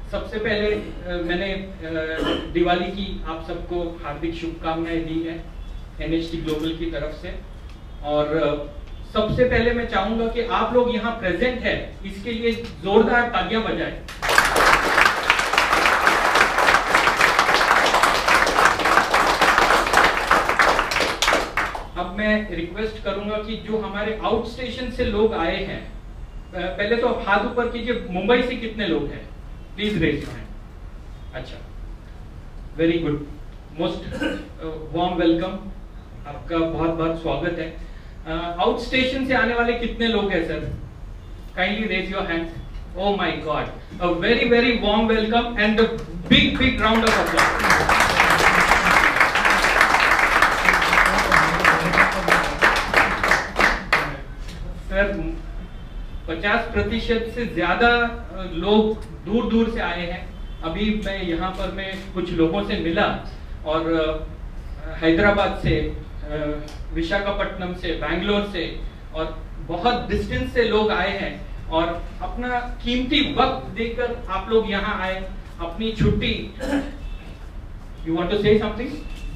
सबसे पहले मैंने दिवाली की आप सबको हार्दिक शुभकामनाएं दी है NHT ग्लोबल की तरफ से। और सबसे पहले मैं चाहूंगा कि आप लोग यहाँ प्रेजेंट है, इसके लिए जोरदार तालियां बजाएं। अब मैं रिक्वेस्ट करूंगा कि जो हमारे आउट स्टेशन से लोग आए हैं, पहले तो हाथ ऊपर कीजिए, मुंबई से कितने लोग हैं, प्लीज रेज योर हैंड। अच्छा, very good, most warm welcome, आपका बहुत बहुत स्वागत है। आउट स्टेशन से आने वाले कितने लोग हैं sir, kindly raise your hand. Oh my god, a very very warm welcome and big big round of applause. Sir 50% से ज्यादा लोग दूर दूर से आए हैं। अभी मैं यहाँ पर मैं कुछ लोगों से मिला और हैदराबाद से, विशाखापट्टनम से, बैंगलोर से और बहुत डिस्टेंस से लोग आए हैं और अपना कीमती वक्त देकर आप लोग यहाँ आए, अपनी छुट्टी। You want to say something?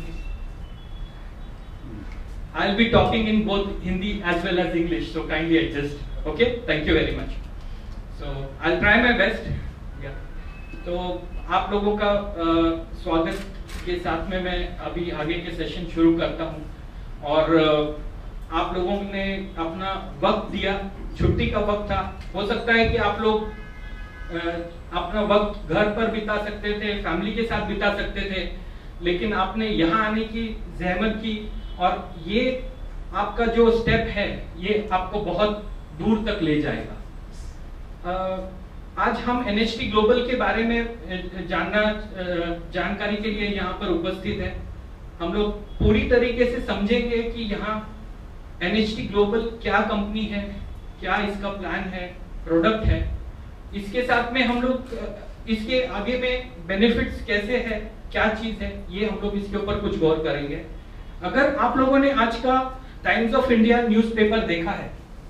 I'll be talking in both Hindi as well as English, so kindly adjust. Okay, thank you very much. So I'll try my best. Yeah. तो आप लोगों का स्वागत के साथ में मैं अभी आगे के सेशन शुरू करता हूँ। और आप लोगों ने अपना वक्त दिया, छुट्टी का वक्त था, हो सकता है कि आप लोग अपना वक्त घर पर बिता सकते थे, फैमिली के साथ बिता सकते थे, लेकिन आपने यहाँ आने की जहमत की और ये आपका जो स्टेप है ये आपको बहुत दूर तक ले जाएगा। आज हम NHT ग्लोबल के बारे में जानकारी के लिए यहाँ पर उपस्थित है। हम लोग पूरी तरीके से समझेंगे कि यहाँ NHT ग्लोबल क्या कंपनी है, क्या इसका प्लान है, प्रोडक्ट है। इसके साथ में हम लोग इसके आगे में बेनिफिट्स कैसे है, क्या चीज है, ये हम लोग इसके ऊपर कुछ गौर करेंगे। अगर आप लोगों ने आज का टाइम्स ऑफ इंडिया न्यूज़पेपर देखा है,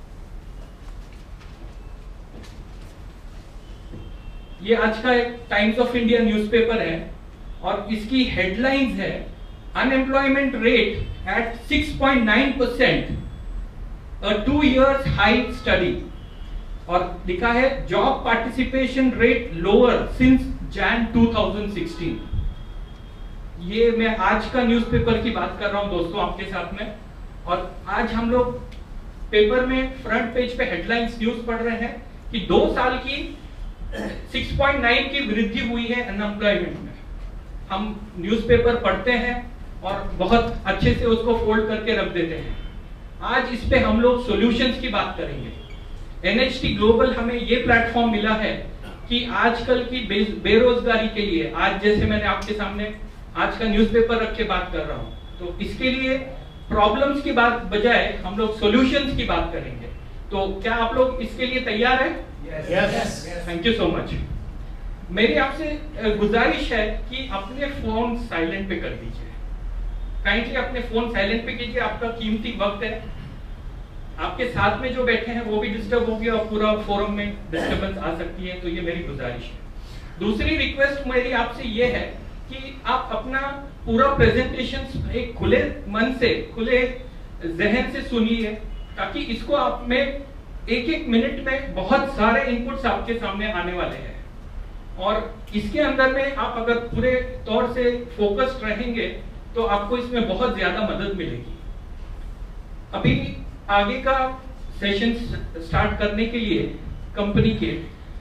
ये आज का एक टाइम्स ऑफ इंडिया न्यूज़पेपर है और इसकी हेडलाइंस है unemployment rate at 6.9%, a 2 years high study, और लिखा है job participation rate lower since Jan 2016। ये मैं आज का न्यूज़पेपर की बात कर रहा हूं दोस्तों आपके साथ में। और आज हम लोग पेपर में फ्रंट पेज पे हेडलाइंस न्यूज पढ़ रहे हैं कि 2 साल की 6.9 की वृद्धि हुई है अनएम्प्लॉयमेंट में। हम न्यूज़पेपर पढ़ते हैं और बहुत अच्छे से उसको फोल्ड करके रख देते हैं। आज इस पे हम लोग सॉल्यूशंस की बात करेंगे। NHT ग्लोबल हमें ये प्लेटफॉर्म मिला है कि आजकल की बेरोजगारी के लिए, आज जैसे मैंने आपके सामने आज का न्यूज़पेपर रख के बात कर रहा हूं, तो इसके लिए प्रॉब्लम्स की बात बजाय हम लोग सॉल्यूशंस की बात करेंगे। तो क्या आप लोग इसके लिए तैयार हैं? Yes. Thank you so much. मेरी आपसे गुजारिश है कि अपने फोन साइलेंट पे कर दीजिए, काइंडली अपने फोन साइलेंट पे कीजिए, आपका कीमती वक्त है। आपके साथ में जो बैठे हैं वो भी डिस्टर्ब होंगे और पूरा फोरम में डिस्टर्बेंस आ सकती है, तो ये मेरी गुजारिश है। दूसरी रिक्वेस्ट मेरी आपसे ये है कि आप अपना पूरा प्रेजेंटेशन एक खुले मन से, खुले जहन से सुनिए, ताकि इसको आप में एक मिनट में बहुत सारे इनपुट्स आपके सामने आने वाले हैं और इसके अंदर में आप अगर पूरे तौर से फोकस्ड रहेंगे तो आपको इसमें बहुत ज्यादा मदद मिलेगी। अभी आगे का सेशन स्टार्ट करने के लिए कंपनी के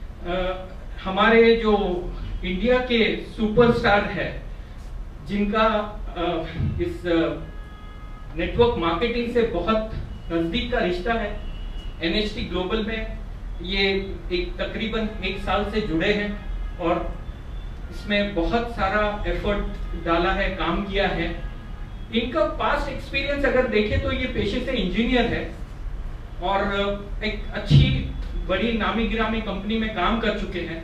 हमारे जो इंडिया के सुपरस्टार है, जिनका इस नेटवर्क मार्केटिंग से बहुत नजदीक का रिश्ता है, NHT ग्लोबल में ये एक तकरीबन 1 साल से जुड़े हैं और इसमें बहुत सारा एफर्ट डाला है, काम किया है। इनका पास्ट एक्सपीरियंस अगर देखें तो ये पेशे से इंजीनियर है और एक अच्छी बड़ी नामी गिरामी कंपनी में काम कर चुके हैं।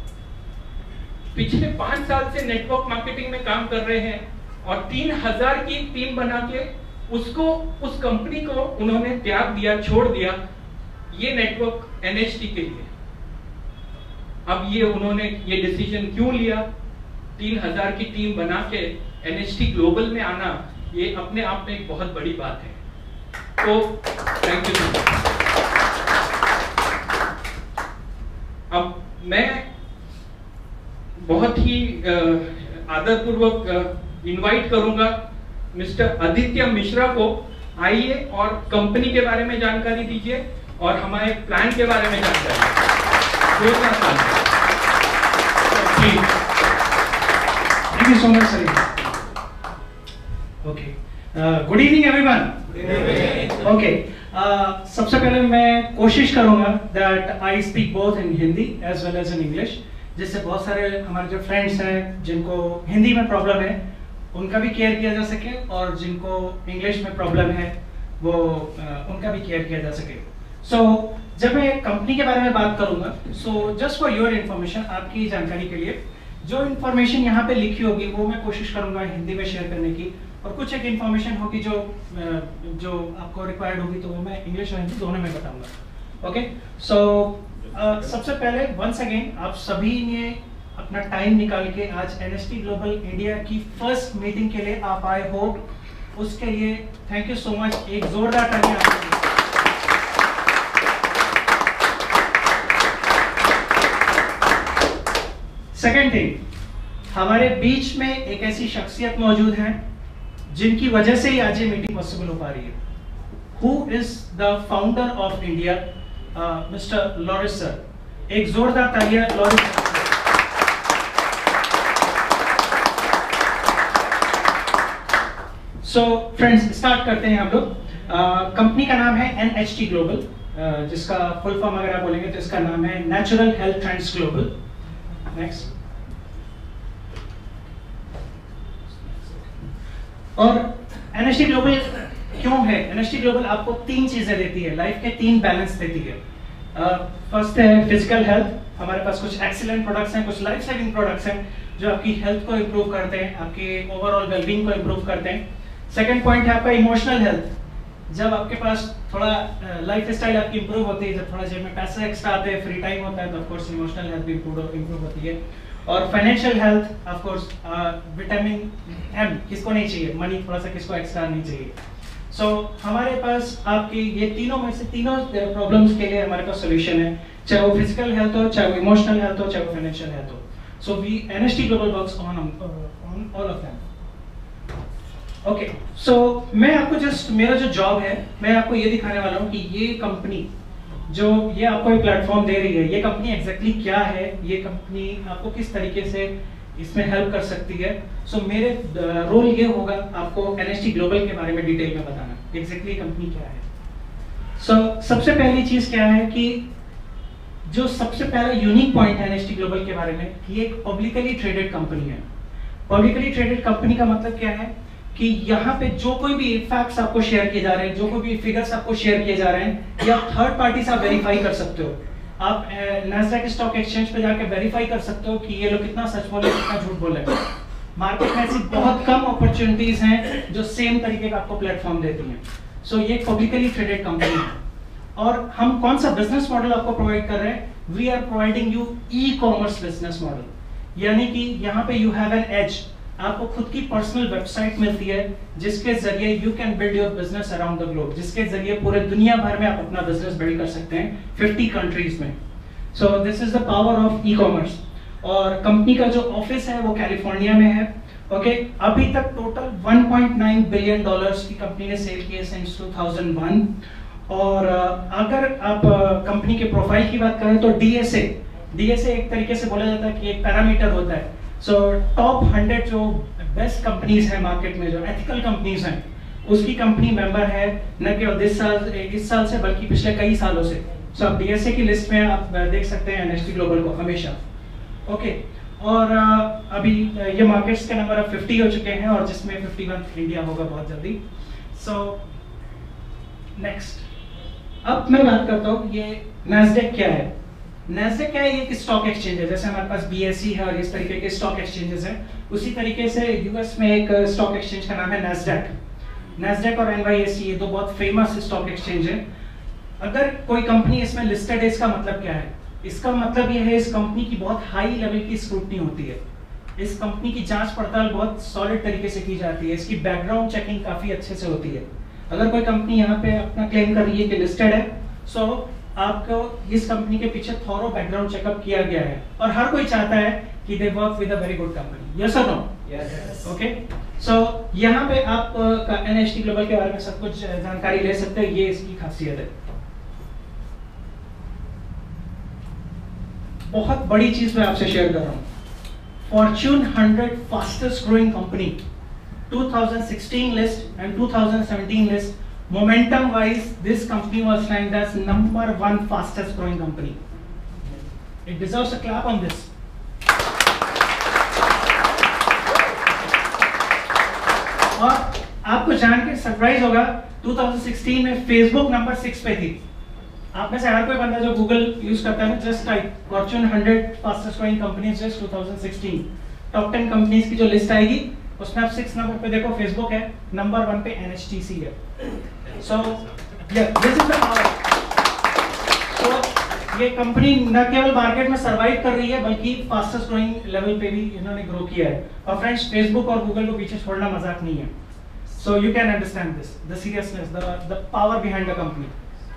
पिछले 5 साल से नेटवर्क मार्केटिंग में काम कर रहे हैं और 3000 की टीम बना के उस कंपनी को उन्होंने त्याग दिया, छोड़ दिया, ये नेटवर्क NHT के लिए। अब ये उन्होंने ये डिसीजन क्यों लिया, 3000 की टीम बना के NHT ग्लोबल में आना, ये अपने आप में एक बहुत बड़ी बात है। तो थैंक यू। अब मैं बहुत ही आदरपूर्वक इनवाइट करूंगा मिस्टर आदित्य मिश्रा को, आइए और कंपनी के बारे में जानकारी दीजिए और हमारे प्लान के बारे में जानकारी। Thank you so much, sir. Okay. Good evening, everyone. Okay. सबसे पहले मैं कोशिश करूंगा that I speak both in Hindi as well as in English, जिससे बहुत सारे हमारे जो फ्रेंड्स हैं जिनको हिंदी में प्रॉब्लम है उनका भी केयर किया जा सके, और जिनको इंग्लिश में प्रॉब्लम है वो उनका भी केयर किया जा सके। सो जब मैं कंपनी के बारे में बात करूंगा, so just for your information, आपकी जानकारी के लिए, जो इन्फॉर्मेशन यहाँ पे लिखी होगी वो मैं कोशिश करूंगा हिंदी में शेयर करने की, और कुछ एक इन्फॉर्मेशन होगी जो आपको रिक्वायर्ड होगी तो वो मैं इंग्लिश और हिंदी दोनों में बताऊंगा। ओके, सो सबसे पहले वंस अगेन आप सभी ने अपना टाइम निकाल के आज NHT ग्लोबल इंडिया की फर्स्ट मीटिंग के लिए आप आए हो, उसके लिए थैंक यू सो मच। एक जोरदार तालियां आपके लिए। सेकेंड थिंग, हमारे बीच में एक ऐसी शख्सियत मौजूद है जिनकी वजह से ही आज ये मीटिंग पॉसिबल हो पा रही है। Who is the founder of India, mister Loris sir. एक जोरदार तालियां लॉरिस। सो फ्रेंड्स, स्टार्ट करते हैं हम लोग। कंपनी का नाम है NHT ग्लोबल, जिसका फुल फॉर्म अगर आप बोलेंगे तो इसका नाम है natural health trends global. Next. और NHT ग्लोबल क्यों है? NHT ग्लोबल आपको 3 चीजें देती है, लाइफ के 3 बैलेंस देती है। फर्स्ट है फिजिकल हेल्थ, हमारे पास कुछ एक्सीलेंट प्रोडक्ट्स हैं, कुछ लाइफ सेविंग प्रोडक्ट्स हैं जो आपकी हेल्थ को इंप्रूव करते हैं, आपके ओवरऑल वेलबींग को इंप्रूव करते हैं। सेकंड पॉइंट है आपका इमोशनल हेल्थ, जब आपके पास थोड़ा लाइफ स्टाइल आपकी इंप्रूव होती है, जब थोड़ा जेब में पैसे एक्स्ट्रा आते हैं, फ्री टाइम होता है, तो ऑफ कोर्स इमोशनल हेल्थ भी इंप्रूव होती है। और financial health, of course vitamin M किसको नहीं चाहिए, मनी थोड़ा सा किसको एक्स्ट्रा नहीं चाहिए। सो हमारे पास आपकी ये तीनों में से तीनों प्रॉब्लम्स के लिए हमारे पास सोल्यूशन है, चाहे वो फिजिकल हेल्थ हो, चाहे वो इमोशनल हेल्थ हो, चाहे वो फाइनेंशियल हेल्थ हो। So we NHT global works on all of them. Okay, so मैं आपको जस्ट मेरा जो जॉब है, मैं आपको ये दिखाने वाला हूँ कि ये कंपनी जो ये आपको एक प्लेटफॉर्म दे रही है, ये कंपनी एग्जैक्टली क्या है, ये कंपनी आपको किस तरीके से इसमें हेल्प कर सकती है। सो मेरे रोल ये होगा आपको NHT ग्लोबल के बारे में डिटेल में बताना, एग्जैक्टली कंपनी क्या है। सो सबसे पहली चीज क्या है कि जो सबसे पहला यूनिक पॉइंट है NHT ग्लोबल के बारे में, ये एक पब्लिकली ट्रेडेड कंपनी है। पब्लिकली ट्रेडेड कंपनी का मतलब क्या है कि यहाँ पे जो कोई भी फैक्ट्स आपको शेयर किए जा रहे हैं, जो कोई भी फिगर्स आपको शेयर किए जा रहे हैं, या थर्ड पार्टी से आप वेरीफाई कर सकते हो। आप नैस्डैक स्टॉक एक्सचेंज पे जाके वेरीफाई कर सकते हो कि ये लोग कितना सच बोले, कितना झूठ बोले। मार्केट में ऐसी बहुत कम अपॉर्चुनिटीज हैं जो सेम तरीके का आपको प्लेटफॉर्म देती हैं। सो ये पब्लिकली ट्रेडेड कंपनी है। और हम कौन सा बिजनेस मॉडल आपको प्रोवाइड कर रहे हैं? We are providing you e-commerce business model, यानी कि यहाँ पे यू हैव एन एज, आपको खुद की पर्सनल वेबसाइट मिलती है जिसके जरिए you can build your business around the globe, जिसके जरिए पूरे दुनिया भर में आप अपना बिजनेस बिल्ड कर सकते हैं 50 कंट्रीज में। So this is the power of e commerce. और कंपनी का जो ऑफिस है वो कैलिफोर्निया में है। ओके, अभी तक टोटल 1.9 बिलियन डॉलर्स की कंपनी ने सेल किए सिंस 2001। और अगर आप कंपनी के प्रोफाइल की बात करें तो DSA एक तरीके से बोला जाता है कि एक पैरामीटर होता है। सो टॉप 100 जो बेस्ट कंपनीज हैं मार्केट में, जो एथिकल कंपनीज हैं, उसकी कंपनी मेंबर है न केवल इस साल से बल्कि पिछले कई सालों से। सो आप DSA की लिस्ट में आप देख सकते हैं NHT ग्लोबल को हमेशा। ओके, और अभी ये मार्केट्स के नंबर अब 50 हो चुके हैं और जिसमें 51 इंडिया होगा बहुत जल्दी। सो नेक्स्ट, अब मैं बात करता हूँ ये नैस्डैक क्या है। नैस्डैक क्या है? ये एक स्टॉक एक्सचेंज है। जैसे हमारे पास BSE है और इस तरीके के स्टॉक एक्सचेंजेस हैं, उसी तरीके से US में एक स्टॉक एक्सचेंज का नाम है नैस्डैक और NYSE, ये दो बहुत फेमस स्टॉक एक्सचेंज है। अगर कोई कंपनी इसमें लिस्टेड है, इसका मतलब क्या है? इसका मतलब ये है इस कंपनी की बहुत हाई लेवल की स्क्रूटनी होती है, इस कंपनी की जांच पड़ताल बहुत सॉलिड तरीके से की जाती है, इसकी बैकग्राउंड चेकिंग काफी अच्छे से होती है। अगर कोई कंपनी यहाँ पे अपना क्लेम कर रही है कि लिस्टेड है, सो आपको इस कंपनी के पीछे थॉरो बैकग्राउंड चेकअप किया गया है, और हर कोई चाहता है कि they work with a very good company. Yes और नो? Yes. ओके, सो यहाँ पे आप का NHT ग्लोबल के बारे में सब कुछ जानकारी ले सकते हैं, ये इसकी खासियत है। बहुत बड़ी चीज मैं आपसे शेयर कर रहा हूँ, Fortune 100 fastest growing company 2016 list and 2017 list, momentum wise this company was ranked as #1 fastest growing company. It deserves a clap on this. और आपको जान के सरप्राइज होगा, 2016 में फेसबुक नंबर 6 पे थी। आप में से हर कोई बंदा जो गूगल यूज करता है, just type Fortune 100 fastest growing companies just 2016, top 10 companies की जो लिस्ट आएगी उसमें आप 6 नंबर पे देखो फेसबुक है, नंबर 1 पे NHTC है। So this is the power. तो ये कंपनी न केवल मार्केट में सरवाइव कर रही है बल्कि फास्टेस्ट ग्रोइंग लेवल पे भी इन्होंने ग्रो किया है। और फ्रेंड्स, फेसबुक और गूगल को पीछे छोड़ना मजाक नहीं है। So you can understand this, the seriousness, the power behind the company.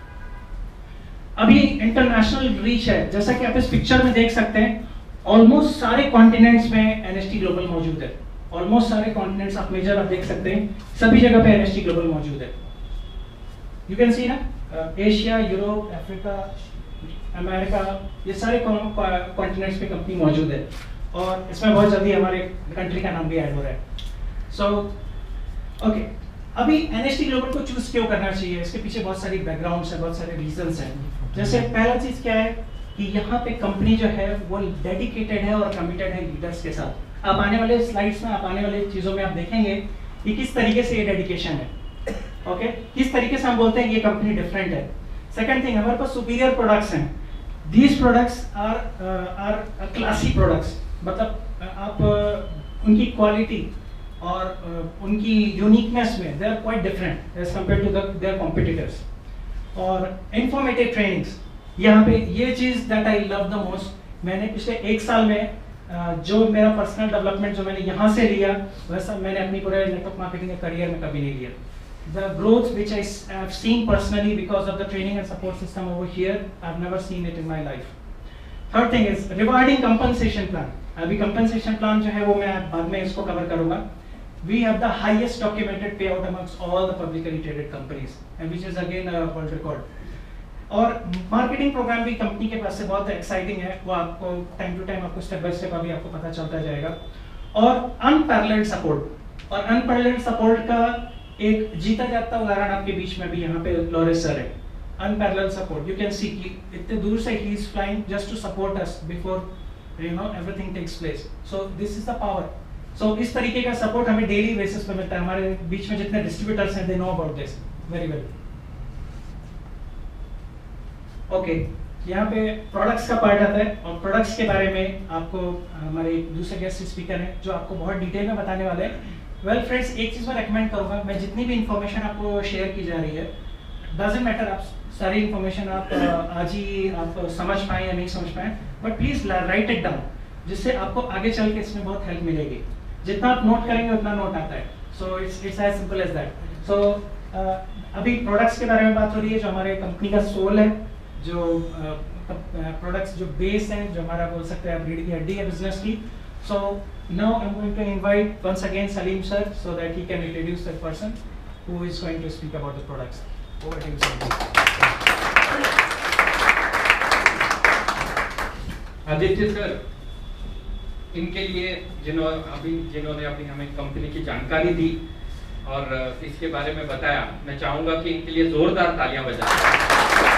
अभी इंटरनेशनल रीच है, जैसा कि आप इस पिक्चर में देख सकते हैं, ऑलमोस्ट सारे कॉन्टिनेंट्स में NHT ग्लोबल मौजूद है। ऑलमोस्ट सारे कॉन्टिनेंट्स आप मेजर आप देख सकते हैं, सभी जगह पे NHT ग्लोबल मौजूद है। यू कैन सी ना, एशिया, यूरोप, अफ्रीका, अमेरिका, ये सारे कॉन्टिनेंट्स पे कंपनी मौजूद है, और इसमें बहुत जल्दी हमारे कंट्री का नाम भी ऐड हो रहा है। सो ओके, अभी NHT ग्लोबल को चूज क्यों करना चाहिए, इसके पीछे बहुत सारी बैकग्राउंड्स है, बहुत सारे रीजंस हैं। जैसे पहला चीज क्या है कि यहाँ पे कंपनी जो है वो डेडिकेटेड है और कमिटेड है लीडर्स के साथ। आप आने वाले स्लाइड्स में, आप आने वाले चीजों में आप देखेंगे कि किस तरीके से ये डेडिकेशन है। ओके, किस तरीके से हम बोलते हैं ये कंपनी डिफरेंट है। सेकंड थिंग, हमारे पास सुपीरियर प्रोडक्ट्स हैं। These products are classy products, मतलब आप उनकी क्वालिटी और उनकी यूनिकनेस में they are quite different as compared to their competitors. और इंफॉर्मेटिव ट्रेनिंग्स, यहाँ पे ये चीज that I love the most, मैंने पिछले 1 साल में जो मेरा पर्सनल डेवलपमेंट जो मैंने यहाँ से लिया, वैसा मैंने अपनी पूरे नेटवर्क मार्केटिंग के करियर में कभी नहीं लिया। The growth which I have seen personally because of the training and support system over here, I've never seen it in my life. Third thing is rewarding compensation plan. अभी compensation plan जो है वो मैं बाद में इसको cover करूँगा। We have the highest documented payout amongst all the publicly traded companies, and which is again a world record. और मार्केटिंग प्रोग्राम भी कंपनी के पास से बहुत एक्साइटिंग है, वो आपको टाइम टू टाइम आपको स्टेप बाय स्टेप अभी आपको पता चलता जाएगा। और अनपैरेलल्ड सपोर्ट, और अनपैरेलल्ड सपोर्ट का एक जीता जागता उदाहरण आपके बीच में भी यहाँ पे लॉरेंस सर है। Unparalleled support, you can see कि इतने दूर से ही is flying just to support us before everything takes place. So this is the power. So इस तरीके का सपोर्ट हमें डेली बेसिस पे मिलता है। हमारे बीच में जितने डिस्ट्रीब्यूटर्स हैं, they know about this very well. Okay, यहाँ पे प्रोडक्ट्स का पार्ट आता है, और प्रोडक्ट्स के बारे में आपको हमारे दूसरे गेस्ट स्पीकर हैं जो आपको बहुत डिटेल में बताने वाले हैं। वेल फ्रेंड्स, एक चीज़ मैं रेकमेंड करूँगा, मैं जितनी भी इंफॉर्मेशन आपको शेयर की जा रही है, डजेंट मैटर आप सारी इंफॉर्मेशन आप आज ही आप समझ पाएँ या नहीं समझ पाएँ, but please write it down, जिससे आपको आगे चल के इसमें बहुत हेल्प मिलेगी। जितना आप नोट करेंगे उतना नोट आता है। So it's as simple as that. So अभी प्रोडक्ट्स के बारे में बात हो रही है, जो हमारे कंपनी का सोल है, जो प्रोडक्ट्स जो बेस है, जो हमारा बोल सकते हैं रीढ़ की हड्डी है बिजनेस की। So now I'm going to invite once again Salim sir so that he can introduce the person who is going to speak about the products. Over to you, Salim. Aditya sir, इनके लिए जिन्होंने अभी हमें company की जानकारी दी और इसके बारे में बताया, मैं चाहूंगा कि इनके लिए जोरदार तालियां बजाएं।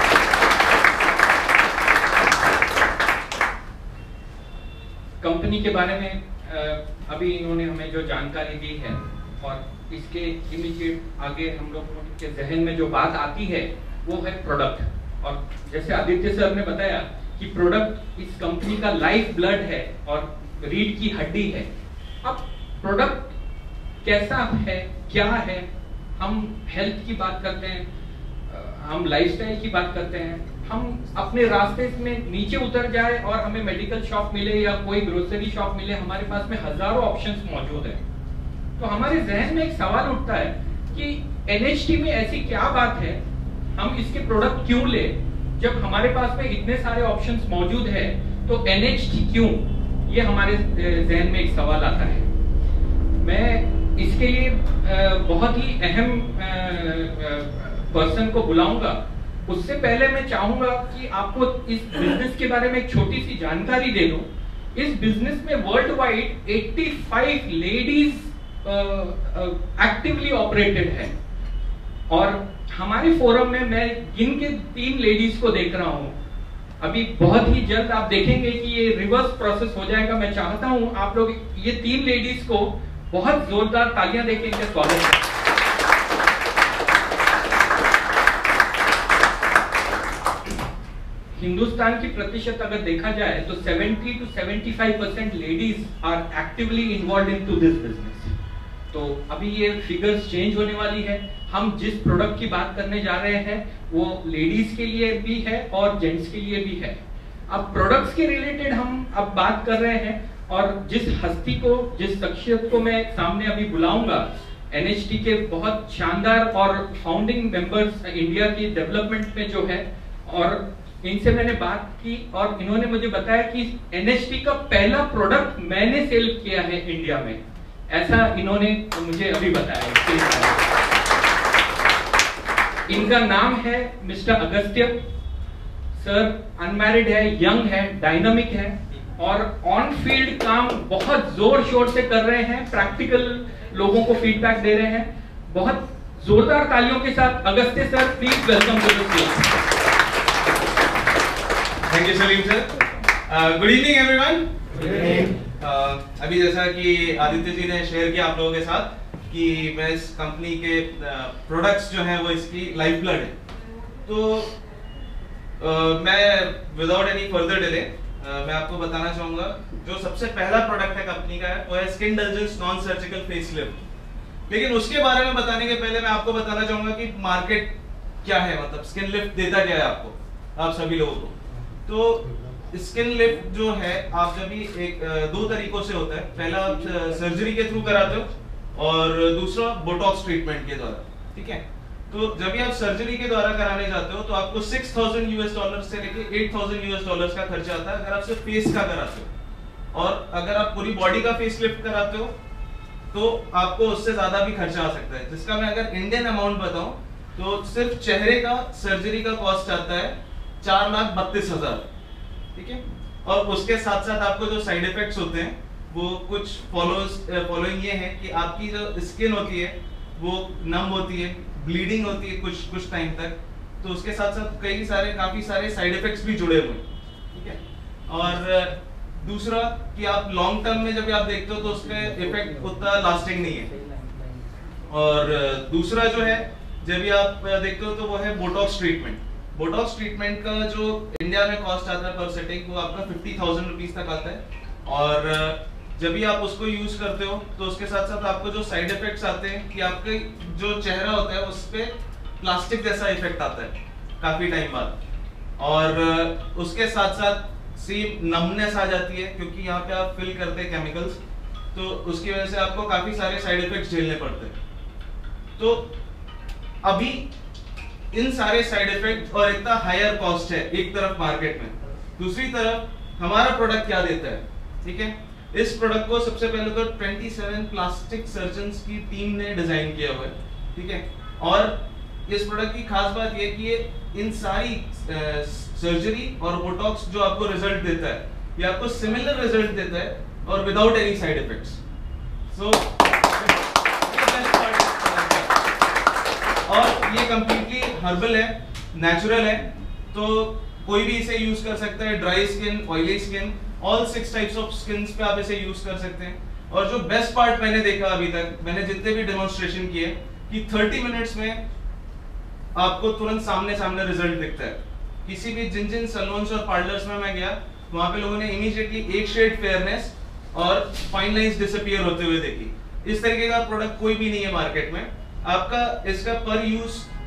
कंपनी के बारे में अभी इन्होंने हमें जो जानकारी दी है, और इसके इमीडिएट आगे हम लोगों के जहन में जो बात आती है वो है प्रोडक्ट। और जैसे आदित्य सर ने बताया कि प्रोडक्ट इस कंपनी का लाइफ ब्लड है और रीढ़ की हड्डी है। अब प्रोडक्ट कैसा है, क्या है, हम हेल्थ की बात करते हैं, हम लाइफस्टाइल की बात करते हैं, हम अपने रास्ते में नीचे उतर जाए और हमें मेडिकल शॉप मिले या कोई ग्रोसरी शॉप मिले, हमारे पास में हजारों ऑप्शंस मौजूद हैं। तो हमारे जहन में एक सवाल उठता है कि NHT में ऐसी क्या बात है, हम इसके प्रोडक्ट क्यों ले? जब हमारे पास में इतने सारे ऑप्शंस मौजूद है तो NHT क्यों? ये हमारे जहन में एक सवाल आता है। मैं इसके लिए बहुत ही अहम पर्सन को बुलाऊंगा। उससे पहले मैं चाहूंगा कि आपको इस बिजनेस के बारे में एक छोटी सी जानकारी दे दूं। इस बिजनेस में world wide 85 ladies actively operated है और हमारे फोरम में मैं गिन के 3 लेडीज को देख रहा हूं। अभी बहुत ही जल्द आप देखेंगे कि ये रिवर्स प्रोसेस हो जाएगा। मैं चाहता हूं आप लोग ये 3 लेडीज को बहुत जोरदार तालियां देके इनका स्वागत करें। हिंदुस्तान की प्रतिशत अगर देखा जाए तो 70 to 75% ladies are actively involved in to this business. तो अभी ये फिगर्स चेंज होने वाली है। हम जिस प्रोडक्ट की बात करने जा रहे हैं वो लेडीज के लिए भी है और जेंट्स के लिए भी है। अब प्रोडक्ट्स के रिलेटेड हम अब बात कर रहे हैं और जिस हस्ती को, जिस शख्सियत को मैं सामने अभी बुलाऊंगा, NHT के बहुत शानदार और फाउंडिंग मेंबर्स इंडिया की डेवलपमेंट में जो है, और इनसे मैंने बात की और इन्होंने मुझे बताया कि NHT का पहला प्रोडक्ट मैंने सेल किया है इंडिया में। ऐसा इन्होंने मुझे अभी बताया। इनका नाम है मिस्टर अगस्त्य सर। अनमैरिड है, यंग है, डायनामिक है और ऑन फील्ड काम बहुत जोर शोर से कर रहे हैं। प्रैक्टिकल लोगों को फीडबैक दे रहे हैं। बहुत जोरदार तालियों के साथ Agastya sir, please welcome to the stage. Thank you Salim sir. Good evening everyone. अभी जैसा कि आदित्य जी ने शेयर किया आप लोगों के साथ कि मैं इस कंपनी के प्रोडक्ट्स जो हैं वो इसकी लाइफ ब्लड है। तो मैं विदाउट एनी फर्दर डिले मैं आपको बताना चाहूंगा जो सबसे पहला प्रोडक्ट है कंपनी का है वो है skin indulgence non surgical face lift. लेकिन उसके बारे में बताने के पहले मैं आपको बताना चाहूंगा कि मार्केट क्या है, मतलब स्किन लिफ्ट देता क्या है आपको, आप सभी लोगों को। तो स्किन लिफ्ट जो है आप जब भी एक 2 तरीकों से होता है। पहला आप सर्जरी के थ्रू कराते हो और दूसरा बोटॉक्स ट्रीटमेंट के द्वारा, ठीक है। तो जब भी आप सर्जरी के द्वारा कराने जाते हो तो आपको $6,000 से लेके $8,000 का खर्चा आता है अगर आप सिर्फ फेस का कराते हो। और अगर आप पूरी बॉडी का फेस लिफ्ट कराते हो तो आपको उससे ज्यादा भी खर्चा आ सकता है, जिसका मैं अगर इंडियन अमाउंट बताऊं तो सिर्फ चेहरे का सर्जरी का कॉस्ट आता है 4,32,000, ठीक है। और उसके साथ साथ आपको जो साइड इफेक्ट्स होते हैं वो कुछ फॉलोइंग ये है कि आपकी जो स्किन होती है वो नम होती है, ब्लीडिंग होती है कुछ टाइम तक। तो उसके साथ साथ काफी सारे साइड इफेक्ट्स भी जुड़े हुए हैं, ठीक है। और दूसरा कि आप लॉन्ग टर्म में जब आप देखते हो तो उसका इफेक्ट उतना लास्टिंग नहीं है। और दूसरा जो है जब भी आप देखते हो तो वो है बोटॉक्स ट्रीटमेंट। बोटॉक्स ट्रीटमेंट का जो इंडिया में कॉस्ट आता है पर सेटिंग वो आपका 50,000 रुपीज तक आता है। और जब भी आप उसको यूज करते हो तो उसके साथ साथ आपको जो साइड इफेक्ट्स आते हैं कि आपके जो चेहरा होता है उस पे प्लास्टिक जैसा इफेक्ट आता है काफी टाइम बाद। और उसके साथ साथ सेम नमनेस आ जाती है क्योंकि यहाँ पे आप फिल करते हैं केमिकल्स, तो उसकी वजह से आपको काफी सारे साइड इफेक्ट्स झेलने पड़ते हैं। तो अभी इन सारे साइड इफेक्ट और इतना हायर कॉस्ट है एक तरफ मार्केट में, दूसरी तरफ हमारा प्रोडक्ट क्या देता है, ठीक है। इस प्रोडक्ट को सबसे पहले तो 27 प्लास्टिक सर्जन्स की टीम ने डिजाइन किया हुआ है, ठीक है। और इस प्रोडक्ट की खास बात यह कि ये इन सारी सर्जरी और बोटॉक्स जो आपको रिजल्ट देता है ये आपको सिमिलर रिजल्ट देता है और without any side effects. So और ये कंप्लीटली हर्बल है, नेचुरल है, तो कोई भी इसे यूज कर सकता है। Dry skin, oily skin, all 6 types of skins पे आप इसे यूज कर सकते हैं। और जो बेस्ट पार्ट मैंने देखा अभी तक, मैंने जितने भी डेमोन्स्ट्रेशन किए कि 30 मिनट्स में आपको तुरंत सामने रिजल्ट दिखता है। किसी भी जिन सैलून्स और पार्लर्स में मैं गया वहां पे लोगों ने इमीडिएटली एक शेड फेयरनेस और फाइन लाइंस डिसअपीयर होते हुए देखी। इस तरीके का प्रोडक्ट कोई भी नहीं है मार्केट में। आपका इसका पर यूज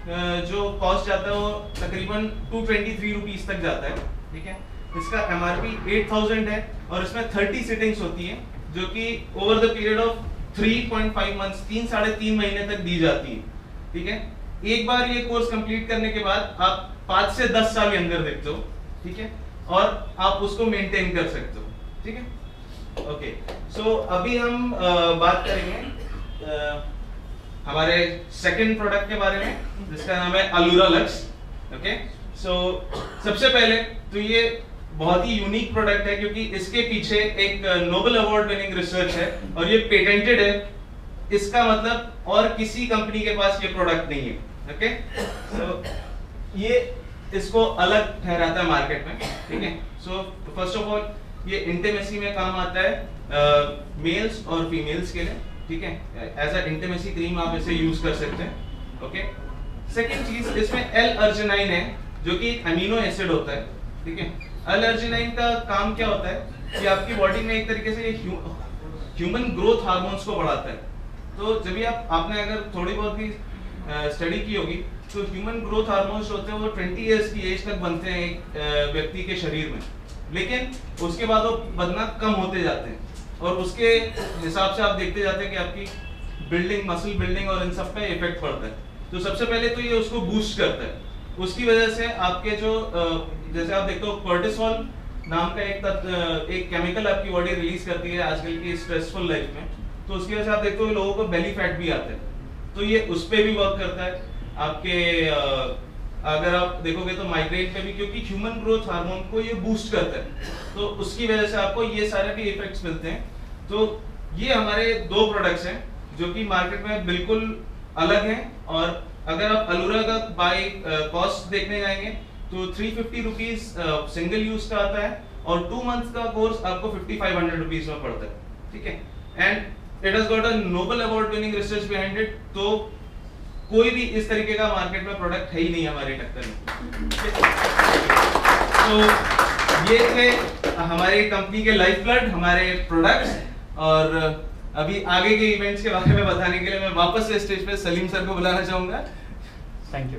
जो कॉस्ट जाता है वो तकरीबन 223 रुपीस तक जाता है, ठीक है। इसका MRP 8000 है और इसमें 30 सिटिंग्स होती हैं जो कि over the period of 3.5 months, 3-3.5 महीने तक दी जाती है, ठीक है। एक बार ये कोर्स कंप्लीट करने के बाद आप 5 से 10 साल के अंदर देखते हो, ठीक है, और आप उसको मेंटेन कर सकते हो, ठीक है। ओके, सो अभी हम बात करेंगे हमारे सेकंड प्रोडक्ट के बारे में, जिसका नाम है अलूरा लक्स। ओके, सो सबसे पहले तो ये बहुत ही यूनिक प्रोडक्ट है क्योंकि इसके पीछे एक नोबेल अवार्ड विनिंग रिसर्च है और ये पेटेंटेड है। इसका मतलब और किसी कंपनी के पास ये प्रोडक्ट नहीं है। ओके, सो ये इसको अलग ठहराता है मार्केट में, ठीक है। सो फर्स्ट ऑफ ऑल ये इंटीमेसी में काम आता है मेल्स और फीमेल्स के लिए, ठीक है। एज अ इंटीमेसी क्रीम आप इसे यूज कर सकते हैं। ओके, सेकंड चीज इसमें L-अर्जिनाइन है जो कि एक अमीनो एसिड होता है, ठीक है। L-अर्जिनाइन का काम क्या होता है कि आपकी बॉडी में एक तरीके से ह्यूमन ग्रोथ हार्मोन्स को बढ़ाता है। तो जब भी आपने अगर थोड़ी बहुत भी स्टडी की होगी तो ह्यूमन ग्रोथ हार्मोन्स होते हैं वो 20 इयर्स की एज तक बनते हैं एक व्यक्ति के शरीर में, लेकिन उसके बाद वो बनना कम होते जाते हैं और उसके हिसाब से आप देखते जाते हैं कि आपकी बिल्डिंग, मसल बिल्डिंग और इन सब पे इफेक्ट पड़ता है। तो सबसे पहले तो ये उसको बूस्ट करता है। उसकी वजह से आपके जो जैसे आप देखते हो कोर्टिसोल नाम का एक केमिकल आपकी बॉडी रिलीज करती है आजकल की स्ट्रेसफुल लाइफ में, तो उसकी वजह से आप देखते हो लोगों को बेली फैट भी आता है, तो ये उस पे भी वर्क करता है। आपके अगर आप देखोगे तो माइग्रेन पे भी, क्योंकि ह्यूमन ग्रोथ हार्मोन को ये बूस्ट करता है, तो उसकी वजह से आपको ये सारे भी इफेक्ट्स मिलते हैं। तो ये हमारे दो प्रोडक्ट्स हैं जो कि मार्केट में बिल्कुल अलग हैं। और अगर आप अलूरा का बाय कॉस्ट देखने जाएंगे तो 350 रुपीज सिंगल यूज का आता है और 2 मंथ्स का कोर्स आपको 5500 रुपीज में पड़ता है, ठीक है। And it has got a Nobel award winning research behind it. तो कोई भी इस तरीके का मार्केट में प्रोडक्ट है ही नहीं हमारी टक्कर में। तो ये थे हमारी कंपनी के लाइफ ब्लड, हमारे प्रोडक्ट्स। और अभी आगे के इवेंट्स के बारे में बताने के लिए मैं वापस से स्टेज पे सलीम सर को बुलाना चाहूंगा। Thank you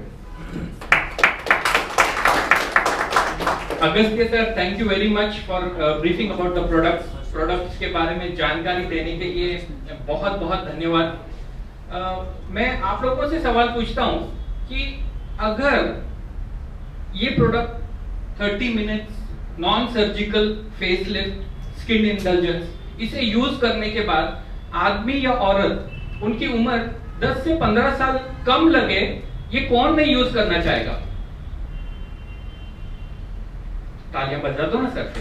Agastya sir, thank you very much for briefing about the products के बारे में जानकारी देने के लिए बहुत बहुत धन्यवाद। मैं आप लोगों से सवाल पूछता हूं कि अगर ये product 30 minutes non surgical facelift skin indulgence, इसे यूज करने के बाद आदमी या औरत उनकी उम्र 10 से 15 साल कम लगे, ये कौन नहीं यूज करना चाहेगा? तालियां बजा दो ना सर।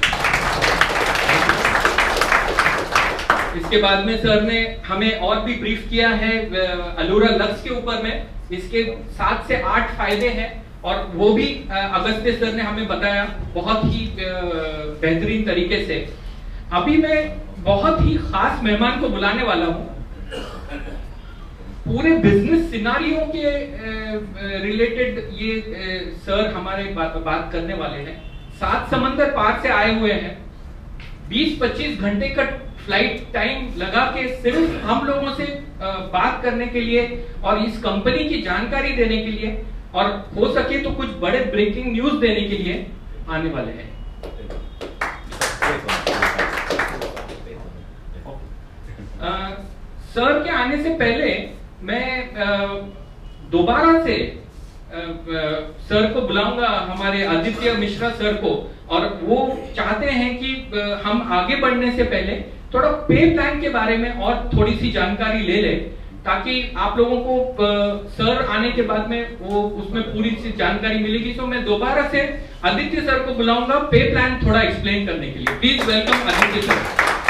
इसके बाद में सर ने हमें और भी ब्रीफ किया है अलूरा लक्स के ऊपर में। इसके 7 से 8 फायदे हैं और वो भी अगस्त्य सर ने हमें बताया बहुत ही बेहतरीन तरीके से। अभी मैं बहुत ही खास मेहमान को बुलाने वाला हूं। पूरे बिजनेस सिनारियों के रिलेटेड ये सर हमारे बात करने वाले हैं। 7 समंदर पार से आए हुए हैं, 20-25 घंटे का फ्लाइट टाइम लगा के सिर्फ हम लोगों से बात करने के लिए और इस कंपनी की जानकारी देने के लिए, और हो सके तो कुछ बड़े ब्रेकिंग न्यूज देने के लिए आने वाले हैं। सर के आने से पहले मैं दोबारा से सर को बुलाऊंगा, हमारे आदित्य मिश्रा सर को, और वो चाहते हैं कि हम आगे बढ़ने से पहले थोड़ा पे प्लान के बारे में और थोड़ी सी जानकारी ले ले, ताकि आप लोगों को सर आने के बाद में वो उसमें पूरी सी जानकारी मिलेगी। तो मैं दोबारा से आदित्य सर को बुलाऊंगा पे प्लान थोड़ा एक्सप्लेन करने के लिए। Please welcome Aditya sir.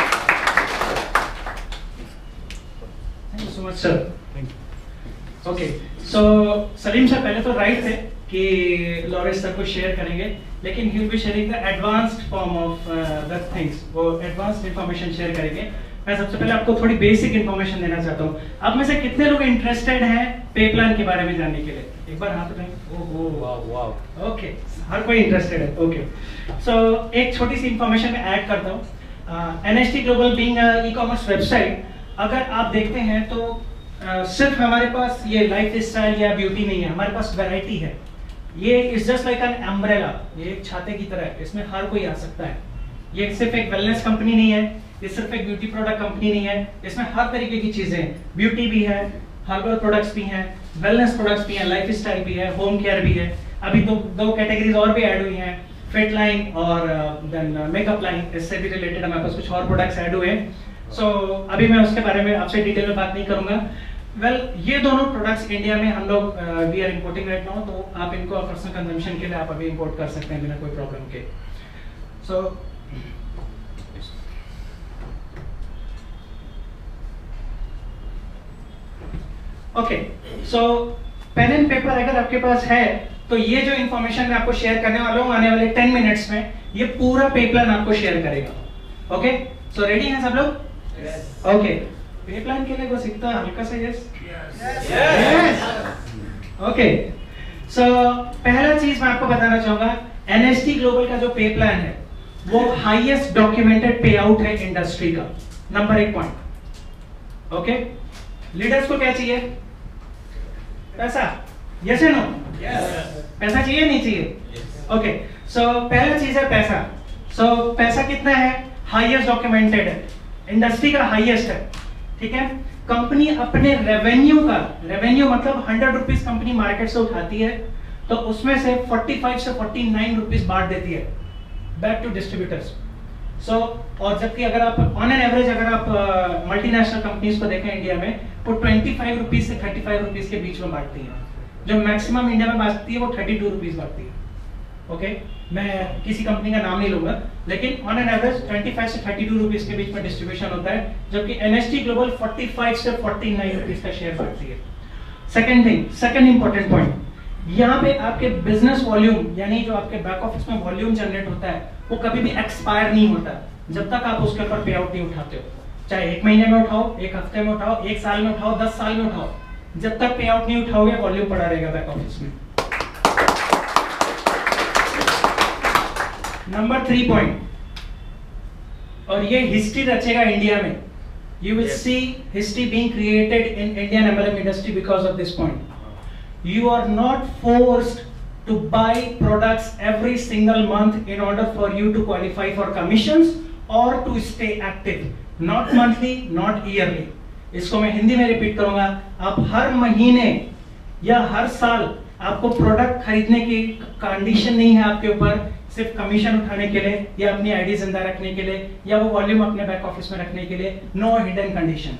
Thank you so much sir. Okay, so Salim sir पहले तो राइट थे कि लॉरेंस सर को शेयर करेंगे, लेकिन he will be sharing the advanced form of the things. वो एडवांस्ड इंफॉर्मेशन शेयर करेंगे। मैं सबसे पहले आपको थोड़ी बेसिक इंफॉर्मेशन देना चाहता हूँ। आप में से कितने लोग इंटरेस्टेड हैं पे प्लान के बारे में जानने के लिए? एक बार हाथ उठाएं। ओहो वाह वाह, ओके, हर कोई इंटरेस्टेड है। ओके, सो एक छोटी सी इंफॉर्मेशन मैं ऐड करता हूँ। NHT global being e commerce website, अगर आप देखते हैं तो सिर्फ हमारे पास ये लाइफ स्टाइल या ब्यूटी नहीं है, हमारे पास वैरायटी है। ये is just like an umbrella, ये एक छाते की तरह है, इसमें हर कोई आ सकता है। ये सिर्फ एक वेलनेस कंपनी नहीं है, ये सिर्फ एक ब्यूटी प्रोडक्ट कंपनी नहीं है, इसमें हर तरीके की चीजें हैं। ब्यूटी भी है, हर्बल प्रोडक्ट्स भी हैं, वेलनेस प्रोडक्ट्स भी हैं, लाइफ स्टाइल भी है, होम केयर भी है। अभी तो दो कैटेगरीज और भी ऐड हुई हैं, फिट लाइन और देन मेकअप लाइन, इससे भी रिलेटेड हमारे पास कुछ और प्रोडक्ट्स ऐड हुए हैं। सो अभी मैं उसके बारे में आपसे डिटेल में बात नहीं करूंगा। वेल, ये दोनों प्रोडक्ट्स इंडिया में हम लोग we are importing right now, तो आप इनको पर्सनल कंजम्पशन के लिए आप अभी इंपोर्ट कर सकते हैं बिना कोई प्रॉब्लम के। So okay, so pen and paper अगर आपके पास है तो ये जो इंफॉर्मेशन मैं आपको शेयर करने वाला हूँ आने वाले 10 मिनट्स में, ये पूरा पे प्लान आपको शेयर करेगा। ओके, सो रेडी हैं सब लोग? ओके, पे प्लान के लिए बस इतना हल्का सा यस। ओके, सो पहला चीज मैं आपको बताना चाहूंगा, एनएचटी ग्लोबल का जो पे प्लान है वो हाईएस्ट डॉक्यूमेंटेड पे आउट है इंडस्ट्री का, नंबर 1 पॉइंट। ओके, लीडर्स को क्या चाहिए? पैसा, यस या नो? पैसा चाहिए नहीं चाहिए? ओके, सो पहला चीज है पैसा। सो पैसा कितना है? हाईएस्ट डॉक्यूमेंटेड है, इंडस्ट्री का हाईएस्ट है। ठीक है, कंपनी अपने रेवेन्यू का, रेवेन्यू मतलब 100 रुपीज कंपनी मार्केट से उठाती है, तो उसमें से 45 से 49 रुपीज बांट देती है बैक टू डिस्ट्रीब्यूटर्स। सो और जबकि अगर आप ऑन एन एवरेज अगर आप मल्टीनेशनल कंपनीज को देखें इंडिया में, वो 25 रुपीज से 35 रुपीज के बीच में बांटती है। जो मैक्सिमम इंडिया में बांटती है वो 32 रुपीज बांटती है। ओके, मैं किसी कंपनी का नाम नहीं लूंगा, लेकिन ऑन एन एवरेज 25 से 32 रुपीज के बीच में डिस्ट्रीब्यूशन होता है, जबकि एनएचटी ग्लोबल 45 से 49 रुपीज का शेयर बांटती है। Second thing, second important point, यहाँ पे आपके बिजनेस वॉल्यूम यानी जो आपके बैक ऑफिस में वॉल्यूम जनरेट होता है वो कभी भी एक्सपायर नहीं होता जब तक आप उसके ऊपर पे आउट नहीं उठाते हो। चाहे 1 महीने में उठाओ, 1 हफ्ते में उठाओ, 1 साल में उठाओ, 10 साल में उठाओ, जब तक पे आउट नहीं उठाओगे वॉल्यूम पड़ा रहेगा बैक ऑफिस में। नंबर 3 पॉइंट, और ये हिस्ट्री रचेगा इंडिया में। You will see history being created in Indian MLM industry because of this point. You are not forced to buy products every single month in order for you to qualify for commissions or to stay active. Not monthly, not yearly. इसको मैं हिंदी में repeat करूंगा, आप हर महीने या हर साल आपको product खरीदने की कंडीशन नहीं है आपके ऊपर, सिर्फ कमीशन उठाने के लिए या अपनी आईडी जिंदा रखने के लिए या वो वॉल्यूम अपने बैक ऑफिस में रखने के लिए, नो हिडन कंडीशन।